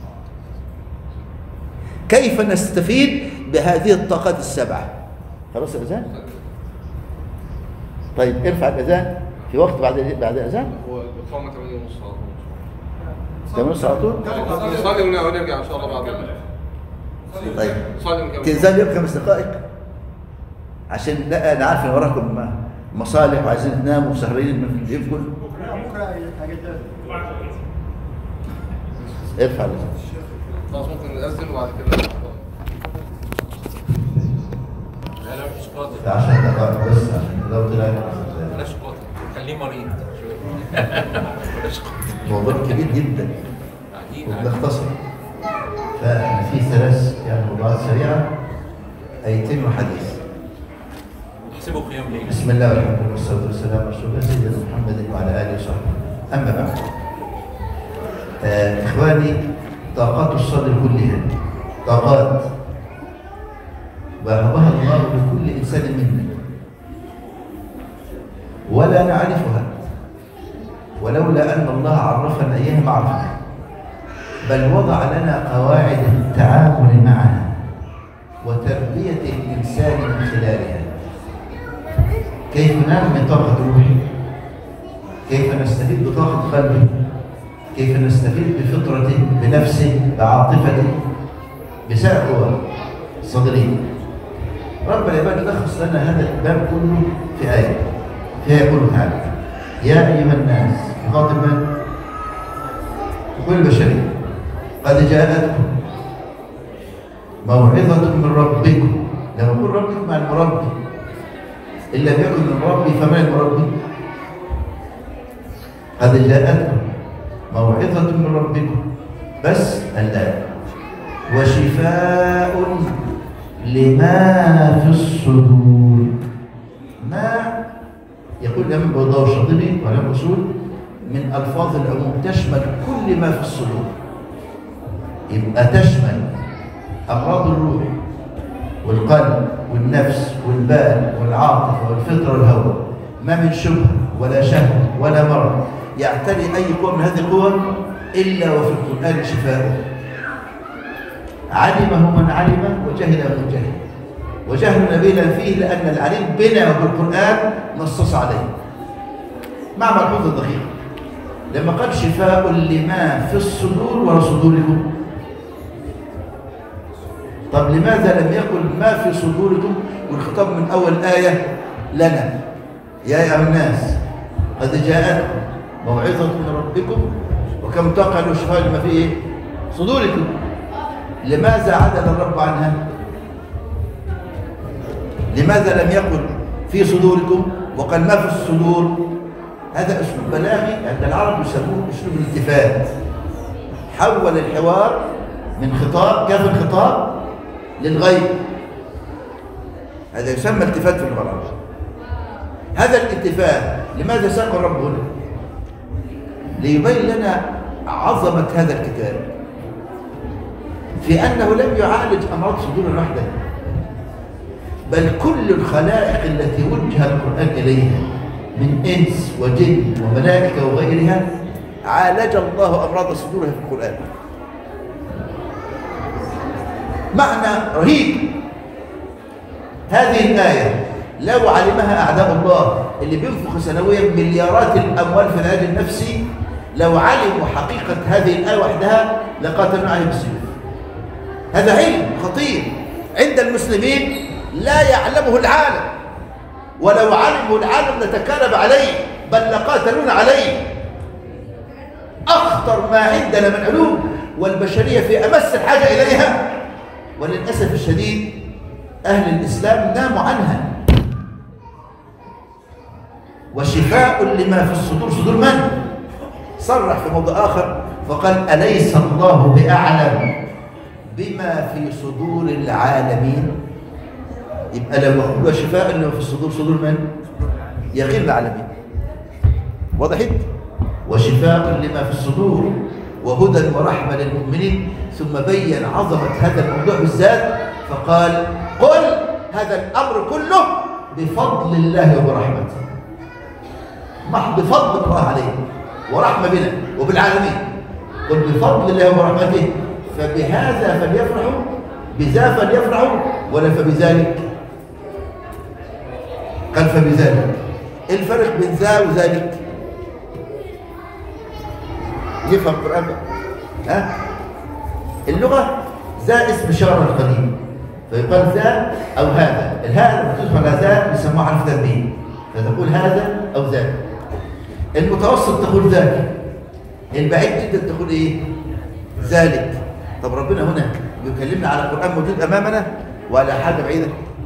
كيف نستفيد بهذه الطاقات السبعه؟ خلاص الاذان؟ طيب ارفع الاذان في وقت بعد بعد الاذان؟ هو الإقامة ثمانية ونص على طول. ثمانية ونص على طول؟ نصلي ونرجع إن شاء الله بعد. طيب نصلي ونكمل. تنزل لي خمس دقائق عشان لا انا عارف ان وراكم مصالح وعايزين تناموا وسهرين من اليوم كله. ارفع الاذان. خلاص ممكن نأذن وبعد كده. لا مفيش قاتل. عشان دقائق بس عشان لو طلع بلاش قاتل، خليه مريض. بلاش قاتل. موضوع كبير جدا عجيب. وبنختصر. ففي ثلاث يعني موضوعات سريعه، ايتين وحديث. احسبوا قيام ليل. بسم الله والحمد لله والصلاه والسلام على رسول الله سيدنا محمد وعلى اله وصحبه. اما بعد، آه اخواني، طاقات الصدر كلها طاقات وهبها الله لكل انسان منا ولا نعرفها، ولولا ان الله عرفنا اياها معرفه، بل وضع لنا قواعد التعامل معها وتربيه الانسان من خلالها. كيف نعمل طاقه روحه، كيف نستفيد بطاقه قلبه، كيف نستفيد بفطرته، بنفسه، بعاطفته، بسائر قوى الصدريه. رب العباد لخص لنا هذا الباب كله في آية فيها يقول تعالى يا أيها الناس، يخاطب من؟ كل البشرية، قد جاءتكم موعظة من ربكم. لما يقول ربكم مع المربي، إن لم يكن من ربي فما المربي؟ قد جاءتكم موعظة من ربكم بس لا وشفاء لما في الصدور. ما يقول الإمام البيضاوي الشاطبي وعلماء الأصول من ألفاظ العموم تشمل كل ما في الصدور، يبقى تشمل أمراض الروح والقلب والنفس والبال والعاطفة والفطرة والهوى، ما من شبهة ولا شهوة ولا مرض يعتري أي قوة من هذه القوى إلا وفي القرآن شفاء. علمه من علم وجهله من جهل، وجهل نبينا فيه لأن العليم بنا وبالقرآن نصص عليه. مع ملحوظة دقيقة لما قال شفاء لما في الصدور ولا صدوركم، طب لماذا لم يقل ما في صدوركم والخطاب من أول آية لنا يا أيها الناس قد جاءتكم موعظة من ربكم وكم تقعدوا شفاء لما في إيه؟ صدوركم؟ لماذا عدل الرب عنها؟ لماذا لم يقل في صدوركم وقال ما في الصدور؟ هذا أسلوب بلاغي عند العرب يسموه أسلوب الالتفات. حول الحوار من خطاب كاف الخطاب للغيب، هذا يسمى التفات في اللغة العربية. هذا الالتفات لماذا ساق الرب هنا؟ ليبين لنا عظمة هذا الكتاب في أنه لم يعالج أمراض صدور وحده، بل كل الخلائق التي وجه القرآن إليها من إنس وجن وملائكة وغيرها عالج الله أمراض صدورها في القرآن. معنى رهيب. هذه الآية لو علمها أعداء الله اللي بينفق سنويا مليارات الأموال في العلاج النفسي، لو علموا حقيقة هذه الآية وحدها لقاتلوا عليه بالسيوف. هذا علم خطير عند المسلمين لا يعلمه العالم، ولو علمه العالم لتكالب عليه بل لقاتلون عليه. أخطر ما عندنا من علوم والبشرية في أمس الحاجة إليها، وللأسف الشديد أهل الإسلام ناموا عنها. وشفاء لما في الصدور، صدور من؟ صرح في موضوع آخر فقال أليس الله بأعلم بما في صدور العالمين؟ يبقى لو يقولوا شفاء لما في الصدور، صدور من؟ يقين العالمين. وضحت؟ وشفاء لما في الصدور وهدى ورحمة للمؤمنين. ثم بين عظمة هذا الموضوع بالذات فقال قل هذا الأمر كله بفضل الله وبرحمته، محض فضل الله عليه ورحمة بنا وبالعالمين. قل بفضل الله وبرحمته فبهذا فليفرحوا، بذا فليفرحوا ولا فبذلك. قال فبذلك. ايه الفرق بين ذا وذلك؟ يفهم القرآن بقى. ها؟ اللغة ذا اسم شارع القديم فيقال ذا أو هذا. الهاء لما تدخل على ذا يسموه حرف تنبيه فتقول هذا أو ذاك. المتوسط تقول ذاك، البعيد جدا تقول إيه؟ ذلك. طب ربنا هنا يكلمنا على القرآن موجود أمامنا وعلى حاجة بعيدة؟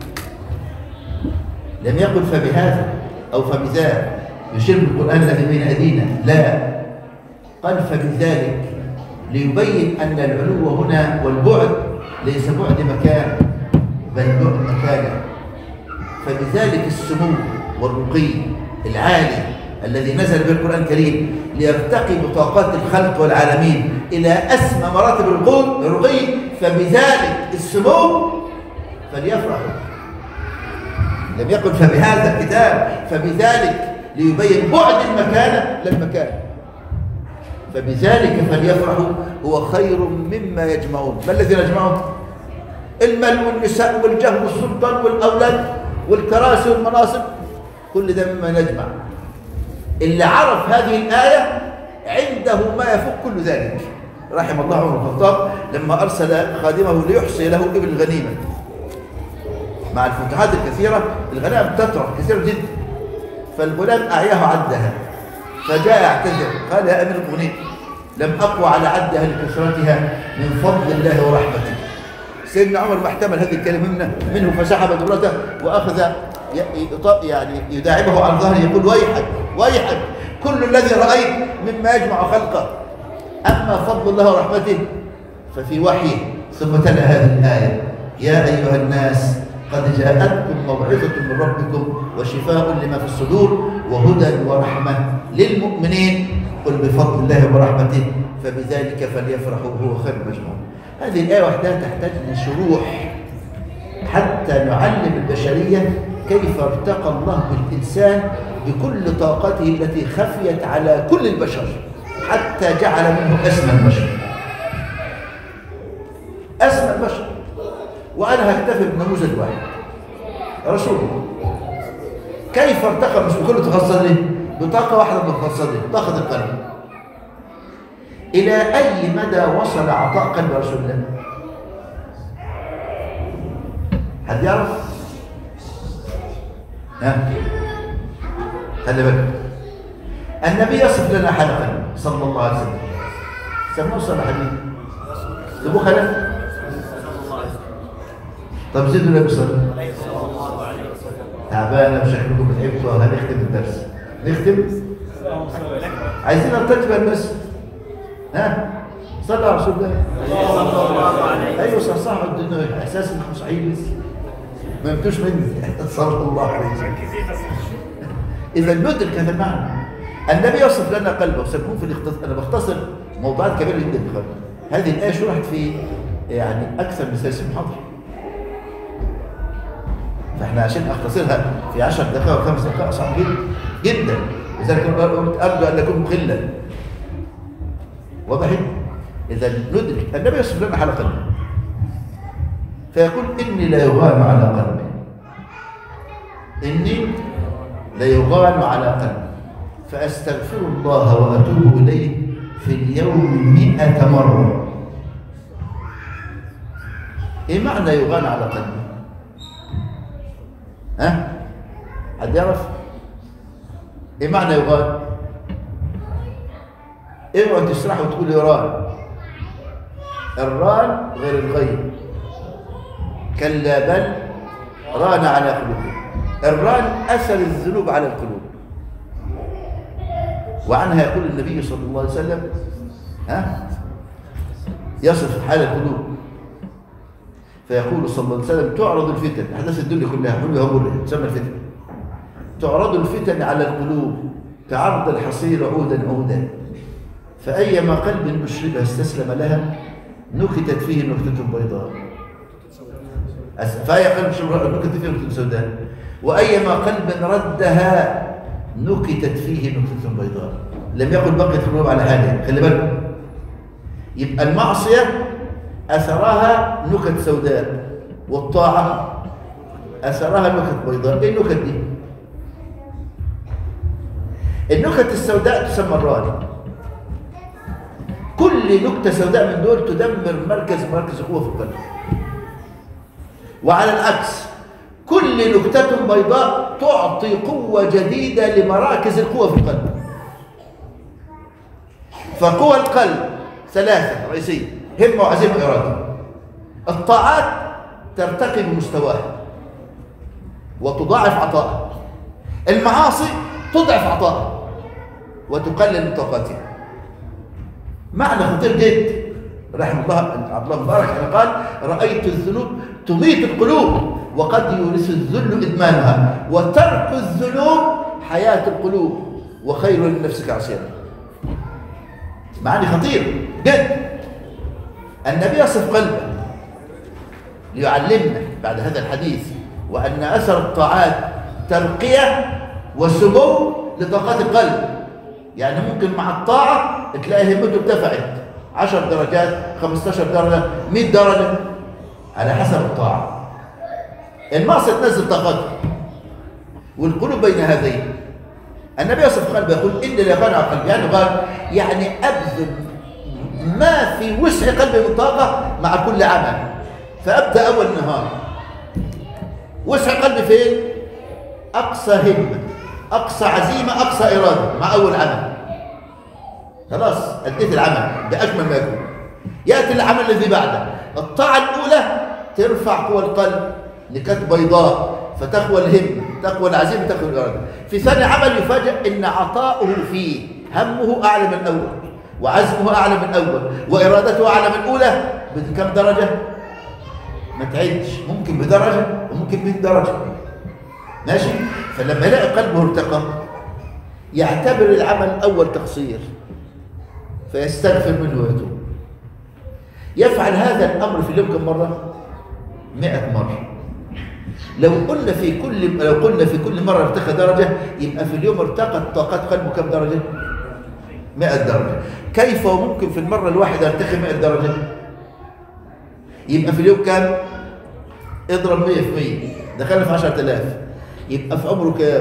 لم يقل فبهذا أو فبذاك يشير بالقرآن الذي بين أيدينا، لا، قال فبذلك ليبين أن العلو هنا والبعد ليس بعد مكان بل بعد مكانه. فبذلك السمو والرقي العالي الذي نزل به القرآن الكريم ليرتقي بطاقات الخلق والعالمين إلى أسمى مراتب الرقي، فبذلك السمو فليفرحوا. لم يقل فبهذا الكتاب، فبذلك ليبين بعد المكان للمكان. فبذلك فليفرحوا هو خير مما يجمعون. ما الذي يجمعون؟ المال والنساء والجاه والسلطان والأولاد والكراسي والمناصب، كل ده مما نجمع. اللي عرف هذه الآية عنده ما يفوق كل ذلك. رحم الله عمر بن الخطاب لما أرسل خادمه ليحصي له ابن الغنيمة. مع الفتوحات الكثيرة الغنائم تطرح كثيرا جدا، فالغلام أعياه عدها فجاء يعتذر قال يا أمير المؤمنين لم أقوى على عدها لكثرتها من فضل الله ورحمته. سيدنا عمر ما احتمل هذه الكلمة منه, منه فسحب دبرته وأخذ يعني يداعبه عن ظهره يقول ويحك ويحك كل الذي رأيت مما يجمع خلقه أما فضل الله ورحمته ففي وحيه. ثم تلا هذه الآية: يا أيها الناس قد جاءتكم موعظة من ربكم وشفاء لما في الصدور وهدى ورحمة للمؤمنين قل بفضل الله ورحمته فبذلك فليفرحوا هو خير مجموع. هذه الآية وحدها تحتاج لشروح حتى نعلم البشرية كيف ارتقى الله بالإنسان بكل طاقته التي خفيت على كل البشر حتى جعل منه أسمى البشر. أسمى البشر. وأنا هكتفي بنموذج واحد: رسول الله. كيف ارتقى؟ مش بكل تخصص ليه؟ بطاقة واحدة من التخصصات دي، طاقة القلب. إلى أي مدى وصل عطاء قلب رسول الله؟ حد يعرف؟ ها؟ خلي بالك. النبي يصف لنا حلقا صلى الله عليه وسلم. سموه صلى حبيبي. تبوه خلق؟ طب زيدوا النبي صلى الله عليه وسلم. تعبانة بشكلكم بتحبوا هنختم الدرس. نختم؟ عايزين نرتجب بس. ها؟ صلى على رسول الله. ايوه صح صح. احساس انكم صحيح لسه ما يمتوش مني. صلى الله عليه وسلم. اذا ندرك هذا المعنى. النبي يوصف لنا قلبه وسموه في الاختصار. انا بختصر موضوعات كبيره جدا في قلبه. هذه الايه شرحت في يعني اكثر من ثلاثين محاضره. فاحنا عشان اختصرها في عشر دقائق وخمس دقائق صعب جدا جدا. لذلك قلت ارجو ان اكون مخلا. واضح؟ اذا ندرك النبي يوصف لنا حال قلبه فيقول: اني لا يغان على قلبي. اني لا يغان على قلبي فاستغفر الله واتوب اليه في اليوم مئة مره. ايه معنى يغان على قلبي؟ ها؟ حد يعرف؟ ايه معنى يغان؟ اوعوا تسرحوا وتقولوا يران. الران غير الغيب. كلا بل ران على قلوبهم. الران اثر الذنوب على القلوب. وعنها يقول النبي صلى الله عليه وسلم: ها؟ يصف حال القلوب فيقول صلى الله عليه وسلم: تعرض الفتن، احداث الدنيا كلها حلوها ومرها تسمى الفتن. تعرض الفتن على القلوب كعرض الحصير عودا عودا فأيما قلب أشربها استسلم لها نكتت فيه نكتة بيضاء. فأي قلب نكتت فيه نكتة سوداء وأيما قلب ردها نكتت فيه نكتة بيضاء. لم يقل بقيت القلوب على حالها. خلي بالكم. يبقى المعصية أثرها نكت سوداء والطاعة أثرها نكت بيضاء. إيه النكت دي؟ النكت السوداء تسمى الران. كل نكتة سوداء من دول تدمر مركز مركز القوة في القلب. وعلى العكس كل نكتة بيضاء تعطي قوة جديدة لمراكز القوة في القلب. فقوى القلب ثلاثة رئيسية: همة وعزيمة وإرادة. الطاعات ترتقي بمستواها وتضاعف عطاءها. المعاصي تضعف عطاءها وتقلل من طاقتها. معنى خطير جدا. رحمه الله عبد الله مبارك قال: رأيت الذنوب تميت القلوب وقد يورث الذل إدمانها وترك الذنوب حياة القلوب وخير لنفسك عصيانها. معاني خطير جدا. النبي يصف قلبه ليعلمنا بعد هذا الحديث وأن أثر الطاعات ترقية وسمو لطاقات القلب. يعني ممكن مع الطاعة تلاقي همته ارتفعت عشر درجات، خمسة عشر درجة، مئة درجة على حسب الطاعة. المعصية تنزل طاقته والقلوب بين هذين. النبي يصف قلبه يقول: إني لا يغان على قلبي. يعني قال يعني أبذل ما في وسع قلبي من طاقة مع كل عمل. فأبدأ أول النهار وسع قلبي فين؟ أقصى همة، أقصى عزيمة، أقصى إرادة مع أول عمل. خلاص أديت العمل بأجمل ما يكون. يأتي العمل الذي بعده. الطاعة الأولى ترفع قوى القلب نكات بيضاء فتقوى الهمة، تقوى العزيمة، تقوى الإرادة. في ثاني عمل يفاجأ إن عطاؤه فيه همه أعلى من الأول وعزمه أعلى من أول وإرادته أعلى من أولى، بكم درجة؟ ما تعدش، ممكن بدرجة وممكن مئة درجة. ماشي؟ فلما يلاقي قلبه ارتقى يعتبر العمل الأول تقصير فيستغفر منه ويتوب. يفعل هذا الأمر في اليوم كم مرة؟ مئة مرة. لو قلنا في كل لو قلنا في كل مرة ارتقى درجة، يبقى في اليوم ارتقت طاقات قلبه كم درجة؟ مئة درجة. كيف وممكن في المرة الواحدة ارتقي مئة درجة؟ يبقى في اليوم كام؟ اضرب مئة في مئة، دخلنا في عشرة آلاف، يبقى في عمره كام؟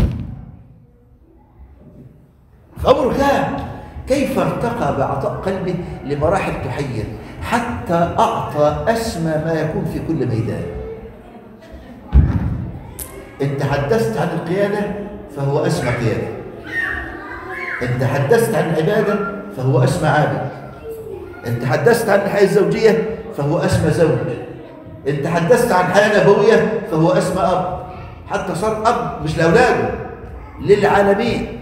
في عمره كام؟ كيف ارتقى بعطاء قلبه لمراحل تحير حتى أعطى أسمى ما يكون في كل ميدان. إن تحدثت عن القيادة فهو أسمى قيادة، إن تحدثت عن العبادة فهو أسمى عابد، إن تحدثت عن الحياة الزوجية فهو أسمى زوج، إن تحدثت عن حياة نبوية فهو أسمى أب، حتى صار أب مش لأولاده، للعالمين،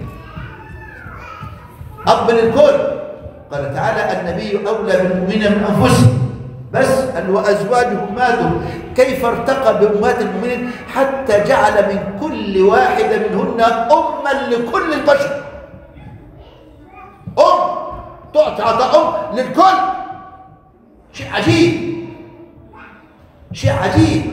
أب للكل. قال تعالى النبي أولى بالمؤمنين من أنفسهم، بس قال وأزواجه أمهاتهم. كيف ارتقى بأمهات المؤمنين حتى جعل من كل واحدة منهن أما لكل البشر، أم تعطي عطاء أم للكل. شيء عجيب، شيء عجيب.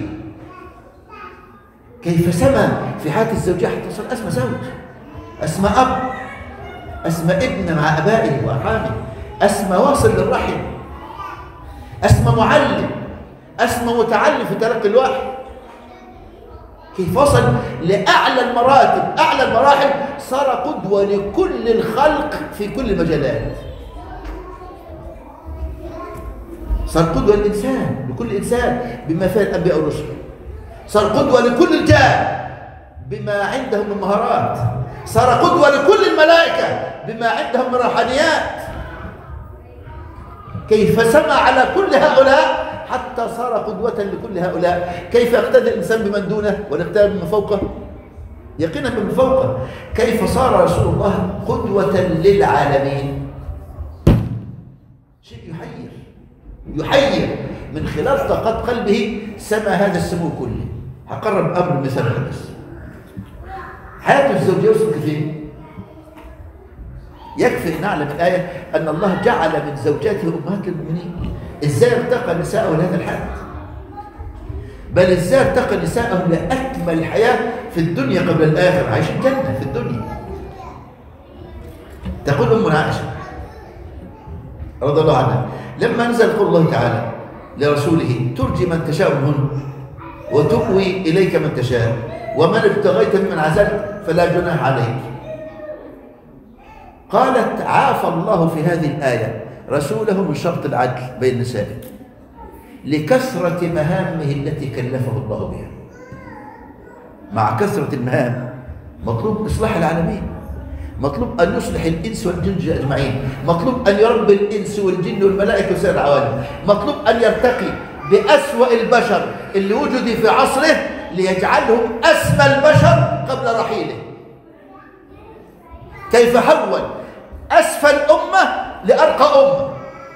كيف سمى في حياة الزوجية حتى صار أسمى زوج، أسمى أب، أسمى ابن مع أبائه وأرحامه، أسمى واصل للرحم، أسمى معلم، أسمى متعلم في تلقي الوحي. كيف وصل لأعلى المراتب، أعلى المراحل، صار قدوة لكل الخلق في كل المجالات. صار قدوة للإنسان، لكل إنسان بما فيه الأنبياء والرسل. صار قدوة لكل الجان بما عندهم من مهارات. صار قدوة لكل الملائكة بما عندهم من روحانيات. كيف سمع على كل هؤلاء حتى صار قدوة لكل هؤلاء. كيف يقتدي الإنسان بمن دونه ويقتدي بمن فوقه؟ يقينا بمن فوقه. كيف صار رسول الله قدوة للعالمين؟ شيء يحير، يحير. من خلال طاقات قلبه سمى هذا السمو كله. هقرب أمر مثال بس. حياته الزوجية وصلت فين؟ يكفي أن نعلم الآية أن الله جعل من زوجاته أمهات المؤمنين. إزاي ارتقى نساءه لهذا الحد؟ بل إزاي ارتقى نساءه لأكمل حياة في الدنيا قبل الآخرة، عايشين جنة في الدنيا. تقول أم عائشة رضي الله عنها لما نزل قول الله تعالى لرسوله ترجي من تشاء منهن وتؤوي إليك من تشاء ومن ابتغيت ممن عزلت فلا جناح عليك، قالت عافى الله في هذه الآية رسوله من شرط العدل بين نسائه لكثرة مهامه التي كلفه الله بها. مع كثرة المهام مطلوب إصلاح العالمين، مطلوب أن يصلح الإنس والجن أجمعين، مطلوب أن يربي الإنس والجن والملائكة وسائر العوالم، مطلوب أن يرتقي بأسوأ البشر اللي وجدوا في عصره ليجعلهم أسمى البشر قبل رحيله. كيف حول أسفل الأمة لأرقى أمة،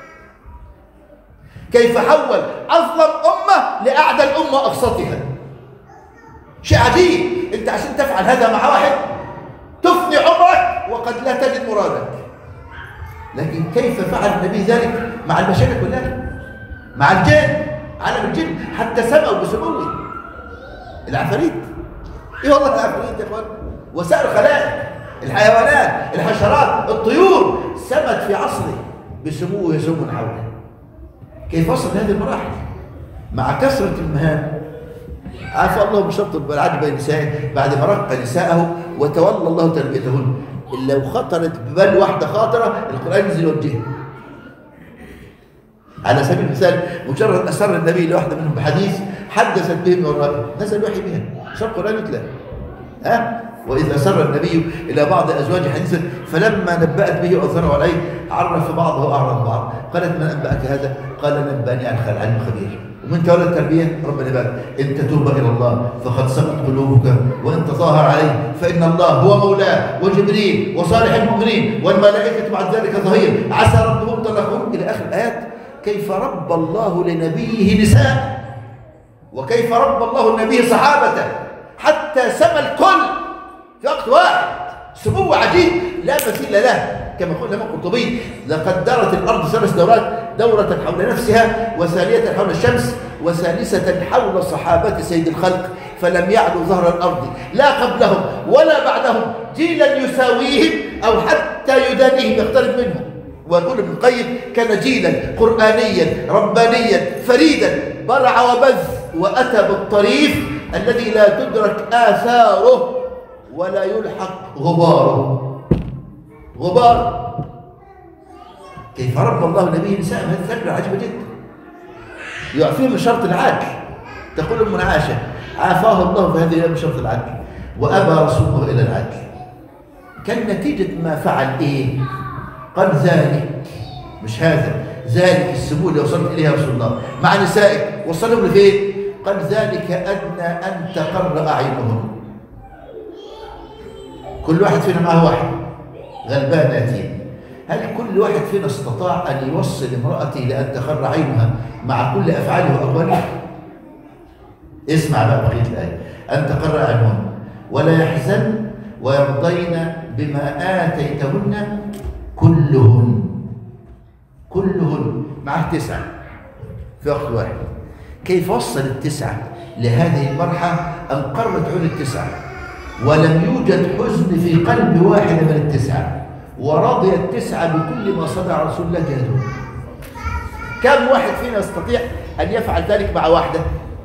كيف حول أظلم أمة لأعدى الأمة أقسطها. شيء عجيب. أنت عشان تفعل هذا مع واحد تفني عمرك وقد لا تجد مرادك. لكن كيف فعل النبي ذلك مع البشرية كلها، مع الجن، عالم الجن، حتى سمعوا بسموه العفاريت. ايه والله العفاريت يا اخوان، وسائر الخلائق، الحيوانات، الحشرات، الطيور سمت في عصره بسموه يسوم حوله. كيف وصل لهذه المراحل مع كثرة المهام؟ عافى الله بشرط العدل بين نسائه بعد ما رقى نساءه وتولى الله تربيتهن. لو خطرت ببال واحدة خاطرة القرآن ينزل يوجهها. على سبيل المثال مجرد أسر النبي لواحدة منهم بحديث حدثت به من وراءه نزل وحي بها، صار القرآن يتلى. ها وإذا أسر النبي إلى بعض أزواج حديثا فلما نبأت به وأظهره عليه عرف بعضه وأعرض بعض. قالت من أنبأك هذا؟ قال نبأني عن خال علم خبير. ومن تولى التربية ربنا يبارك إن تتوب إلى الله فقد سقط قلوبك وإن تظاهر عليه فإن الله هو مولاه وجبريل وصالح المؤمنين والملائكة بعد ذلك ظهير عسى ربهم أن طلقهم إلى آخر الآيات. كيف رب الله لنبيه نساء، وكيف رب الله لنبيه صحابته حتى سمى الكل في وقت واحد سمو عجيب لا مثيل له. كما قلنا الإمام القرطبي لقد دارت الأرض ثلاث دورات، دورة حول نفسها وثانية حول الشمس وثالثة حول صحابة سيد الخلق، فلم يعلو ظهر الأرض لا قبلهم ولا بعدهم جيلا يساويهم أو حتى يدانيهم يقترب منهم. ويقول ابن القيم كان جيلا قرآنيا ربانيا فريدا برع وبذ وأتى بالطريف الذي لا تدرك آثاره ولا يلحق غباره. غبار. كيف رب الله نبيه نساء؟ هذه فكرة عجيبة جدا. يعفيه من شرط العدل. تقول ام عائشة عافاه الله في هذه الأيام من شرط العدل وأبى رسوله إلى العدل. كان نتيجة ما فعل إيه؟ قال ذلك، مش هذا، ذلك السمو اللي وصلت إليها رسول الله مع نسائك وصلهم لفين؟ قال ذلك أدنى أن تقر أعينهم. كل واحد فينا معه واحد غلبان يتيم. هل كل واحد فينا استطاع أن يوصل امرأته لأن تقر عينها مع كل أفعاله وأقواله؟ اسمع بقى بقية الآية. أن تقر عينهن ولا يحزن ويرضين بما آتيتهن كلهن. كلهن معه تسعة في وقت واحد. كيف وصل التسعة لهذه المرحلة أن قرت عين التسعة ولم يوجد حزن في قلب واحد من التسعة ورضي التسعة بكل ما صنع رسول الله جهده؟ كم واحد فينا يستطيع أن يفعل ذلك مع واحدة؟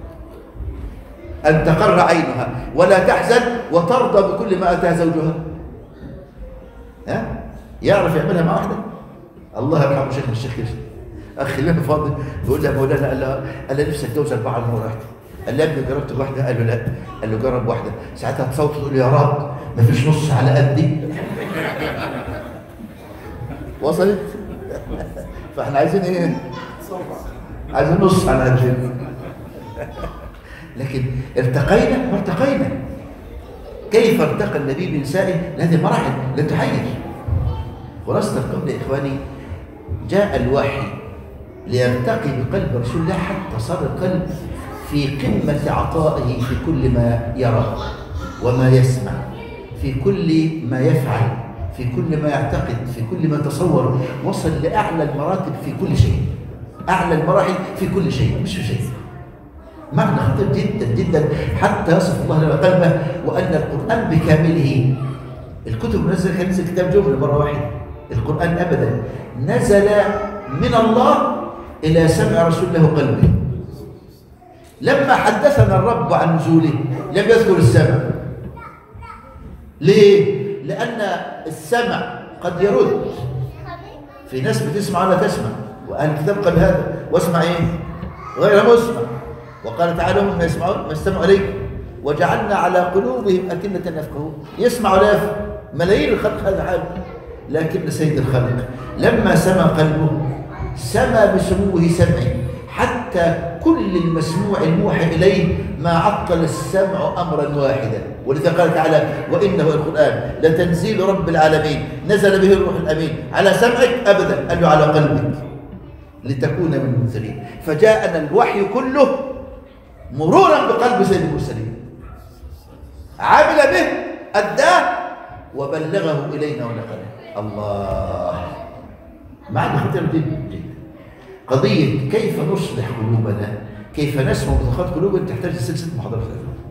أن تقر عينها ولا تحزن وترضى بكل ما أتاها زوجها؟ ها؟ يعرف يعملها مع واحدة؟ الله يرحمه شيخنا الشيخ يوسف أخي لنا فاضل بيقول له مولانا قال له قال له نفسي أتجوز أربعة مرة واحدة. قال له يا ابني جربت واحدة؟ قال له لا. قال له جرب واحدة. ساعتها تصوت تقول يا رب ما فيش نص على قدي. وصلت؟ فاحنا عايزين ايه؟ عايزين نص على قدي. لكن ارتقينا ما ارتقينا. كيف ارتقى النبي بنسائه لهذه المراحل؟ لا تحير. خلاصة القول يا إخواني جاء الوحي ليرتقي بقلب رسول الله حتى صار القلب في قمة عطائه في كل ما يرى وما يسمع، في كل ما يفعل، في كل ما يعتقد، في كل ما يتصور. وصل لأعلى المراتب في كل شيء، أعلى المراحل في كل شيء مش في شيء. معنى خطير جدا جدا حتى يصف الله لنا قلبه وأن القرآن بكامله. الكتب نزل كان نزل كتاب جملة مرة واحدة. القرآن أبدا نزل من الله إلى سمع رسول الله قلبه. لما حدثنا الرب عن نزوله لم يذكر السمع. ليه؟ لأن السمع قد يرد. في ناس بتسمع ولا تسمع، وأهل الكتاب قال هذا واسمع إيه؟ غير مسمع. وقال تعالى هم ما يسمعون ما استمعوا إليك وجعلنا على قلوبهم أكنة يفقهون. يسمع ولا يفهم. ملايين الخلق هذا حال. لكن سيد الخلق لما سمى قلبه سمى بسموه سمعه حتى كل المسموع الموحى إليه ما عطل السمع أمرا واحدا. ولذا قال تعالى وإنه القرآن لتنزيل رب العالمين نزل به الروح الأمين على سمعك أبدا قال له على قلبك لتكون من المنذرين. فجاءنا الوحي كله مرورا بقلب سيد المرسلين عمل به أداه وبلغه إلينا ونقله. الله معنى خطير جدا جدا. قضية كيف نصلح قلوبنا، كيف نسمع بضخات قلوبنا تحتاج سلسلة محاضرات.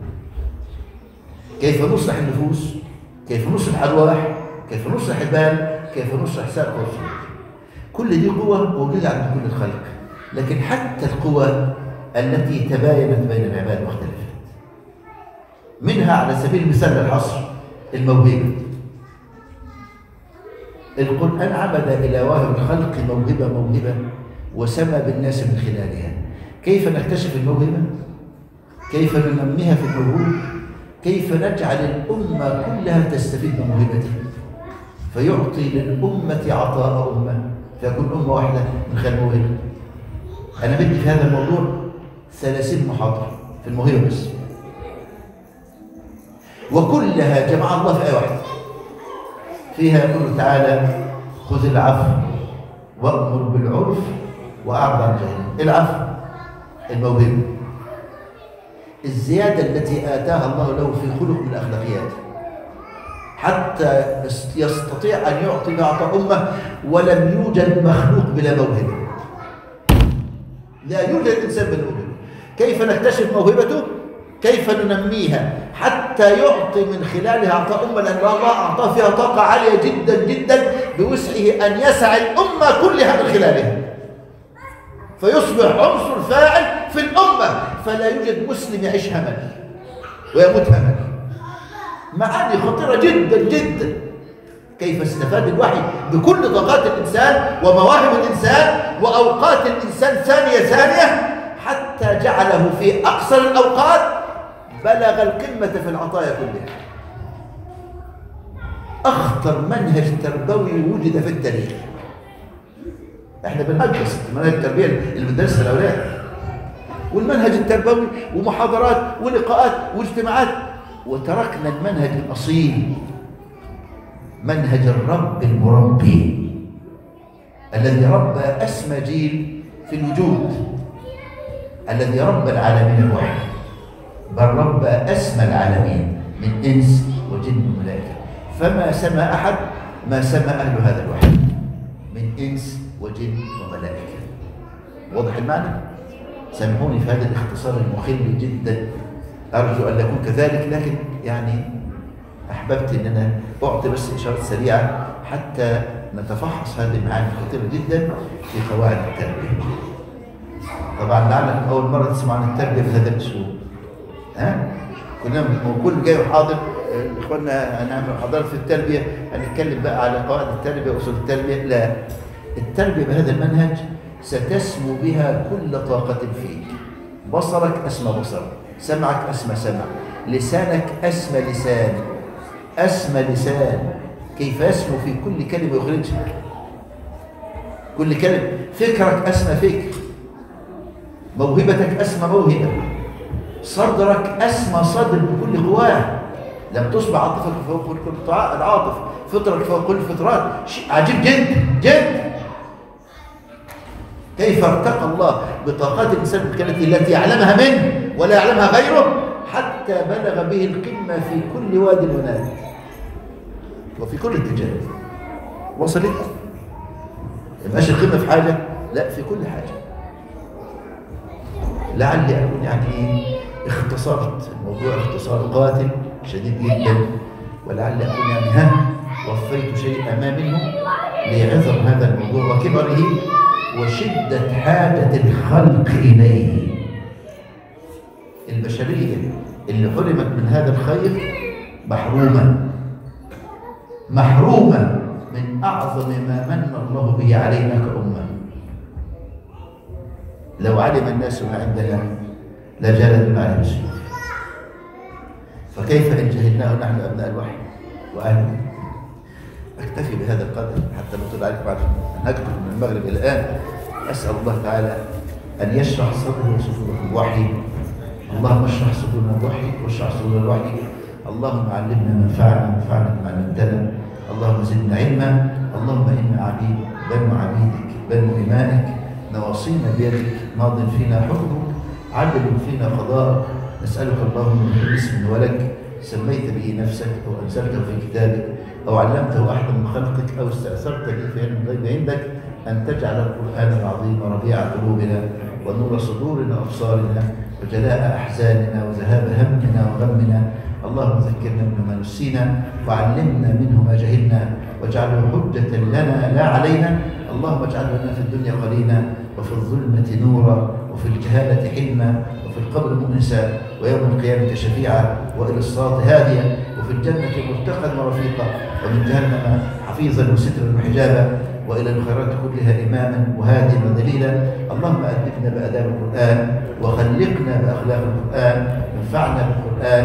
كيف نصلح النفوس، كيف نصلح الأرواح، كيف نصلح البال، كيف نصلح سائر الصدور. كل دي قوة موجودة عند كل الخلق، لكن حتى القوى التي تباينت بين العباد واختلفت. منها على سبيل المثال الحصر الموهبة. القرآن عمد إلى واهب الخلق موهبة موهبة وسمى بالناس من خلالها. كيف نكتشف الموهبة؟ كيف ننميها في الموهوب؟ كيف نجعل الأمة كلها تستفيد من موهبته فيعطي للأمة عطاء أمة فيكون أمة واحدة من خلال موهبة. أنا بدي في هذا الموضوع ثلاثين محاضرة في الموهبة بس، وكلها جمع الله في آية واحدة فيها يقول تعالى خذ العفو وأمر بالعرف وأعرض عن الجاهلين. العفو الموهبة، الزيادة التي آتاها الله له في خلق من الأخلاقيات حتى يستطيع أن يعطي ما أعطى أمة، ولم يوجد مخلوق بلا موهبة. لا يوجد إنسان بلا موهبة. كيف نكتشف موهبته؟ كيف ننميها حتى يعطي من خلالها أعطى أمة، لأن الله أعطاه فيها طاقة عالية جدا جدا بوسعه أن يسع الأمة كلها من خلالها، فيصبح عنصر فاعل في الأمة، فلا يوجد مسلم يعيش همل ويموت همل. معاني خطيرة جدا جدا. كيف استفاد الوحي بكل طاقات الإنسان ومواهب الإنسان وأوقات الإنسان ثانية ثانية حتى جعله في أقصر الأوقات بلغ القمة في العطايا كلها. أخطر منهج تربوي وجد في التاريخ. احنا بنقدس منهج التربية اللي بندرسها الأولاد، والمنهج التربوي ومحاضرات ولقاءات واجتماعات، وتركنا المنهج الأصيل، منهج الرب المربي الذي ربى أسمى جيل في الوجود، الذي ربى العالمين الوحيد، بل ربى أسمى العالمين من إنس وجن وملائكة. فما سمى أحد ما سمى أهل هذا الوحي من إنس وجن وملائكة. واضح المعنى؟ سامحوني في هذا الاختصار المخل جدا، أرجو أن يكون كذلك، لكن يعني أحببت أن أنا أعطي بس إشارة سريعة حتى نتفحص هذه المعاني الخطيرة جدا في قواعد التربية. طبعا لعلكم أول مرة تسمع عن التربية بهذا الأسلوب. ها؟ كنا كل جاي وحاضر إخواننا هنعمل محاضرات في التربية، هنتكلم بقى على قواعد التربية وأصول التربية. لا، التربية بهذا المنهج ستسمو بها كل طاقة فيك. بصرك أسمى بصر، سمعك أسمى سمع، لسانك أسمى لسان، أسمى لسان كيف يسمو في كل كلمة يخرجها، كل كلمة. فكرك أسمى فكر، موهبتك أسمى موهبة، صدرك أسمى صدر بكل قواه. لم تصبح عاطفك فوق كل العاطف، فطرك فوق كل الفطرات. شيء عجيب جدا جدا. كيف ارتقى الله بطاقات الإنسان التي يعلمها منه ولا يعلمها غيره حتى بلغ به القمة في كل واد وناد وفي كل اتجاه. وصلت؟ ماشي القمة في حاجة؟ لا، في كل حاجة. لعلي أكون يعني اختصرت الموضوع اختصار قاتل شديد جدا، ولعل أكون يعني ها وفيت شيئا ما منه لعظم هذا الموضوع وكبره وشدة حاجة الخلق إليه. البشرية اللي حرمت من هذا الخير محرومة محرومة من أعظم ما من الله به علينا كأمة. لو علم الناس ما عندنا لجلدوا عليه بالسيوف، فكيف إن جهلناه نحن أبناء الوحي وأهله؟ أكتفي بهذا القدر حتى نطلع عليكم بعد أن نكتب من المغرب إلى الآن. أسأل الله تعالى أن يشرح صدره وصدوركم الوحي. اللهم اشرح صدورنا الوحي واشرح صدور الوحي. اللهم علمنا ما ينفعنا وانفعنا بما علمتنا. اللهم زدنا علما. اللهم إنا عبيد بنو عبيدك بنو إمائك، نواصينا بيدك، ماض فينا حكمك، عدل فينا قضاءك. نسألك اللهم من كل اسم ولك سميت به نفسك أو أنزلته في كتابك أو علمته أحد من خلقك أو استأثرت به في علم الغيب عندك أن تجعل القرآن العظيم ربيع قلوبنا ونور صدورنا وأبصارنا وجلاء أحزاننا وذهاب همنا وغمنا. اللهم ذكرنا منه ما نسينا وعلمنا منه ما جهلنا واجعله حجة لنا لا علينا. اللهم اجعل لنا في الدنيا قرينا وفي الظلمة نورا وفي الجهالة حلما وفي القبر مؤنسا ويوم القيامة شفيعا وإلى الصراط هاديا وفي الجنة مرتقا ورفيقا ومن جهنم حفيظا وسترا وحجابا وإلى الخيرات كلها إماما وهاديا ودليلا. اللهم أدبنا بآداب القرآن وخلقنا بأخلاق القرآن وانفعنا بالقرآن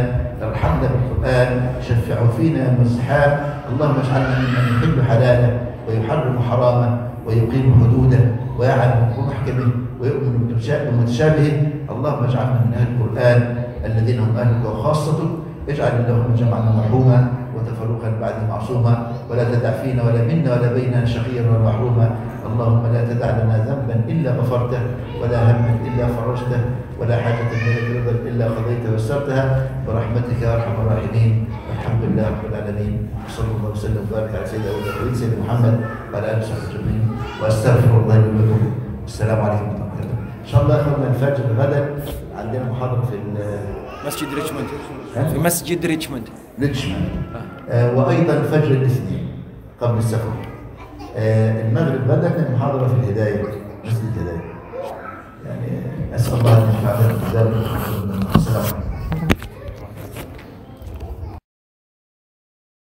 ارحمنا بالقرآن، شفعوا فينا يا المصحاب. اللهم اجعلنا ممن يحل حلاله ويحرم حرامه ويقيم حدوده ويعلم بمحكمه ويؤمن بمتشابهه. اللهم اجعلنا من اهل القرآن الذين هم اهلك وخاصتك. اجعل اللهم جمعنا مرحوما وتفرقا بعد معصوما، ولا تدع فينا ولا منا ولا بيننا شقيا ولا محروما. اللهم لا تدع لنا ذنبا الا غفرته، ولا هما الا فرجته، ولا حاجه من رضا الا قضيتها ويسرتها برحمتك يا ارحم الراحمين. الحمد لله رب العالمين، وصلى الله وسلم وبارك على سيدنا اولاد سيدنا محمد وعلى اله وصحبه اجمعين، واستغفر الله لي ولكم. السلام عليكم ورحمه الله وبركاته. ان شاء الله اخونا الفجر غدا عندنا محاضره في مسجد ريتشموند، في مسجد ريتشموند ريتشموند آه وايضا فجر الاثنين قبل السفر. آه المغرب بدأنا المحاضره في الهدايه، مسجد الهدايه. يعني اسال الله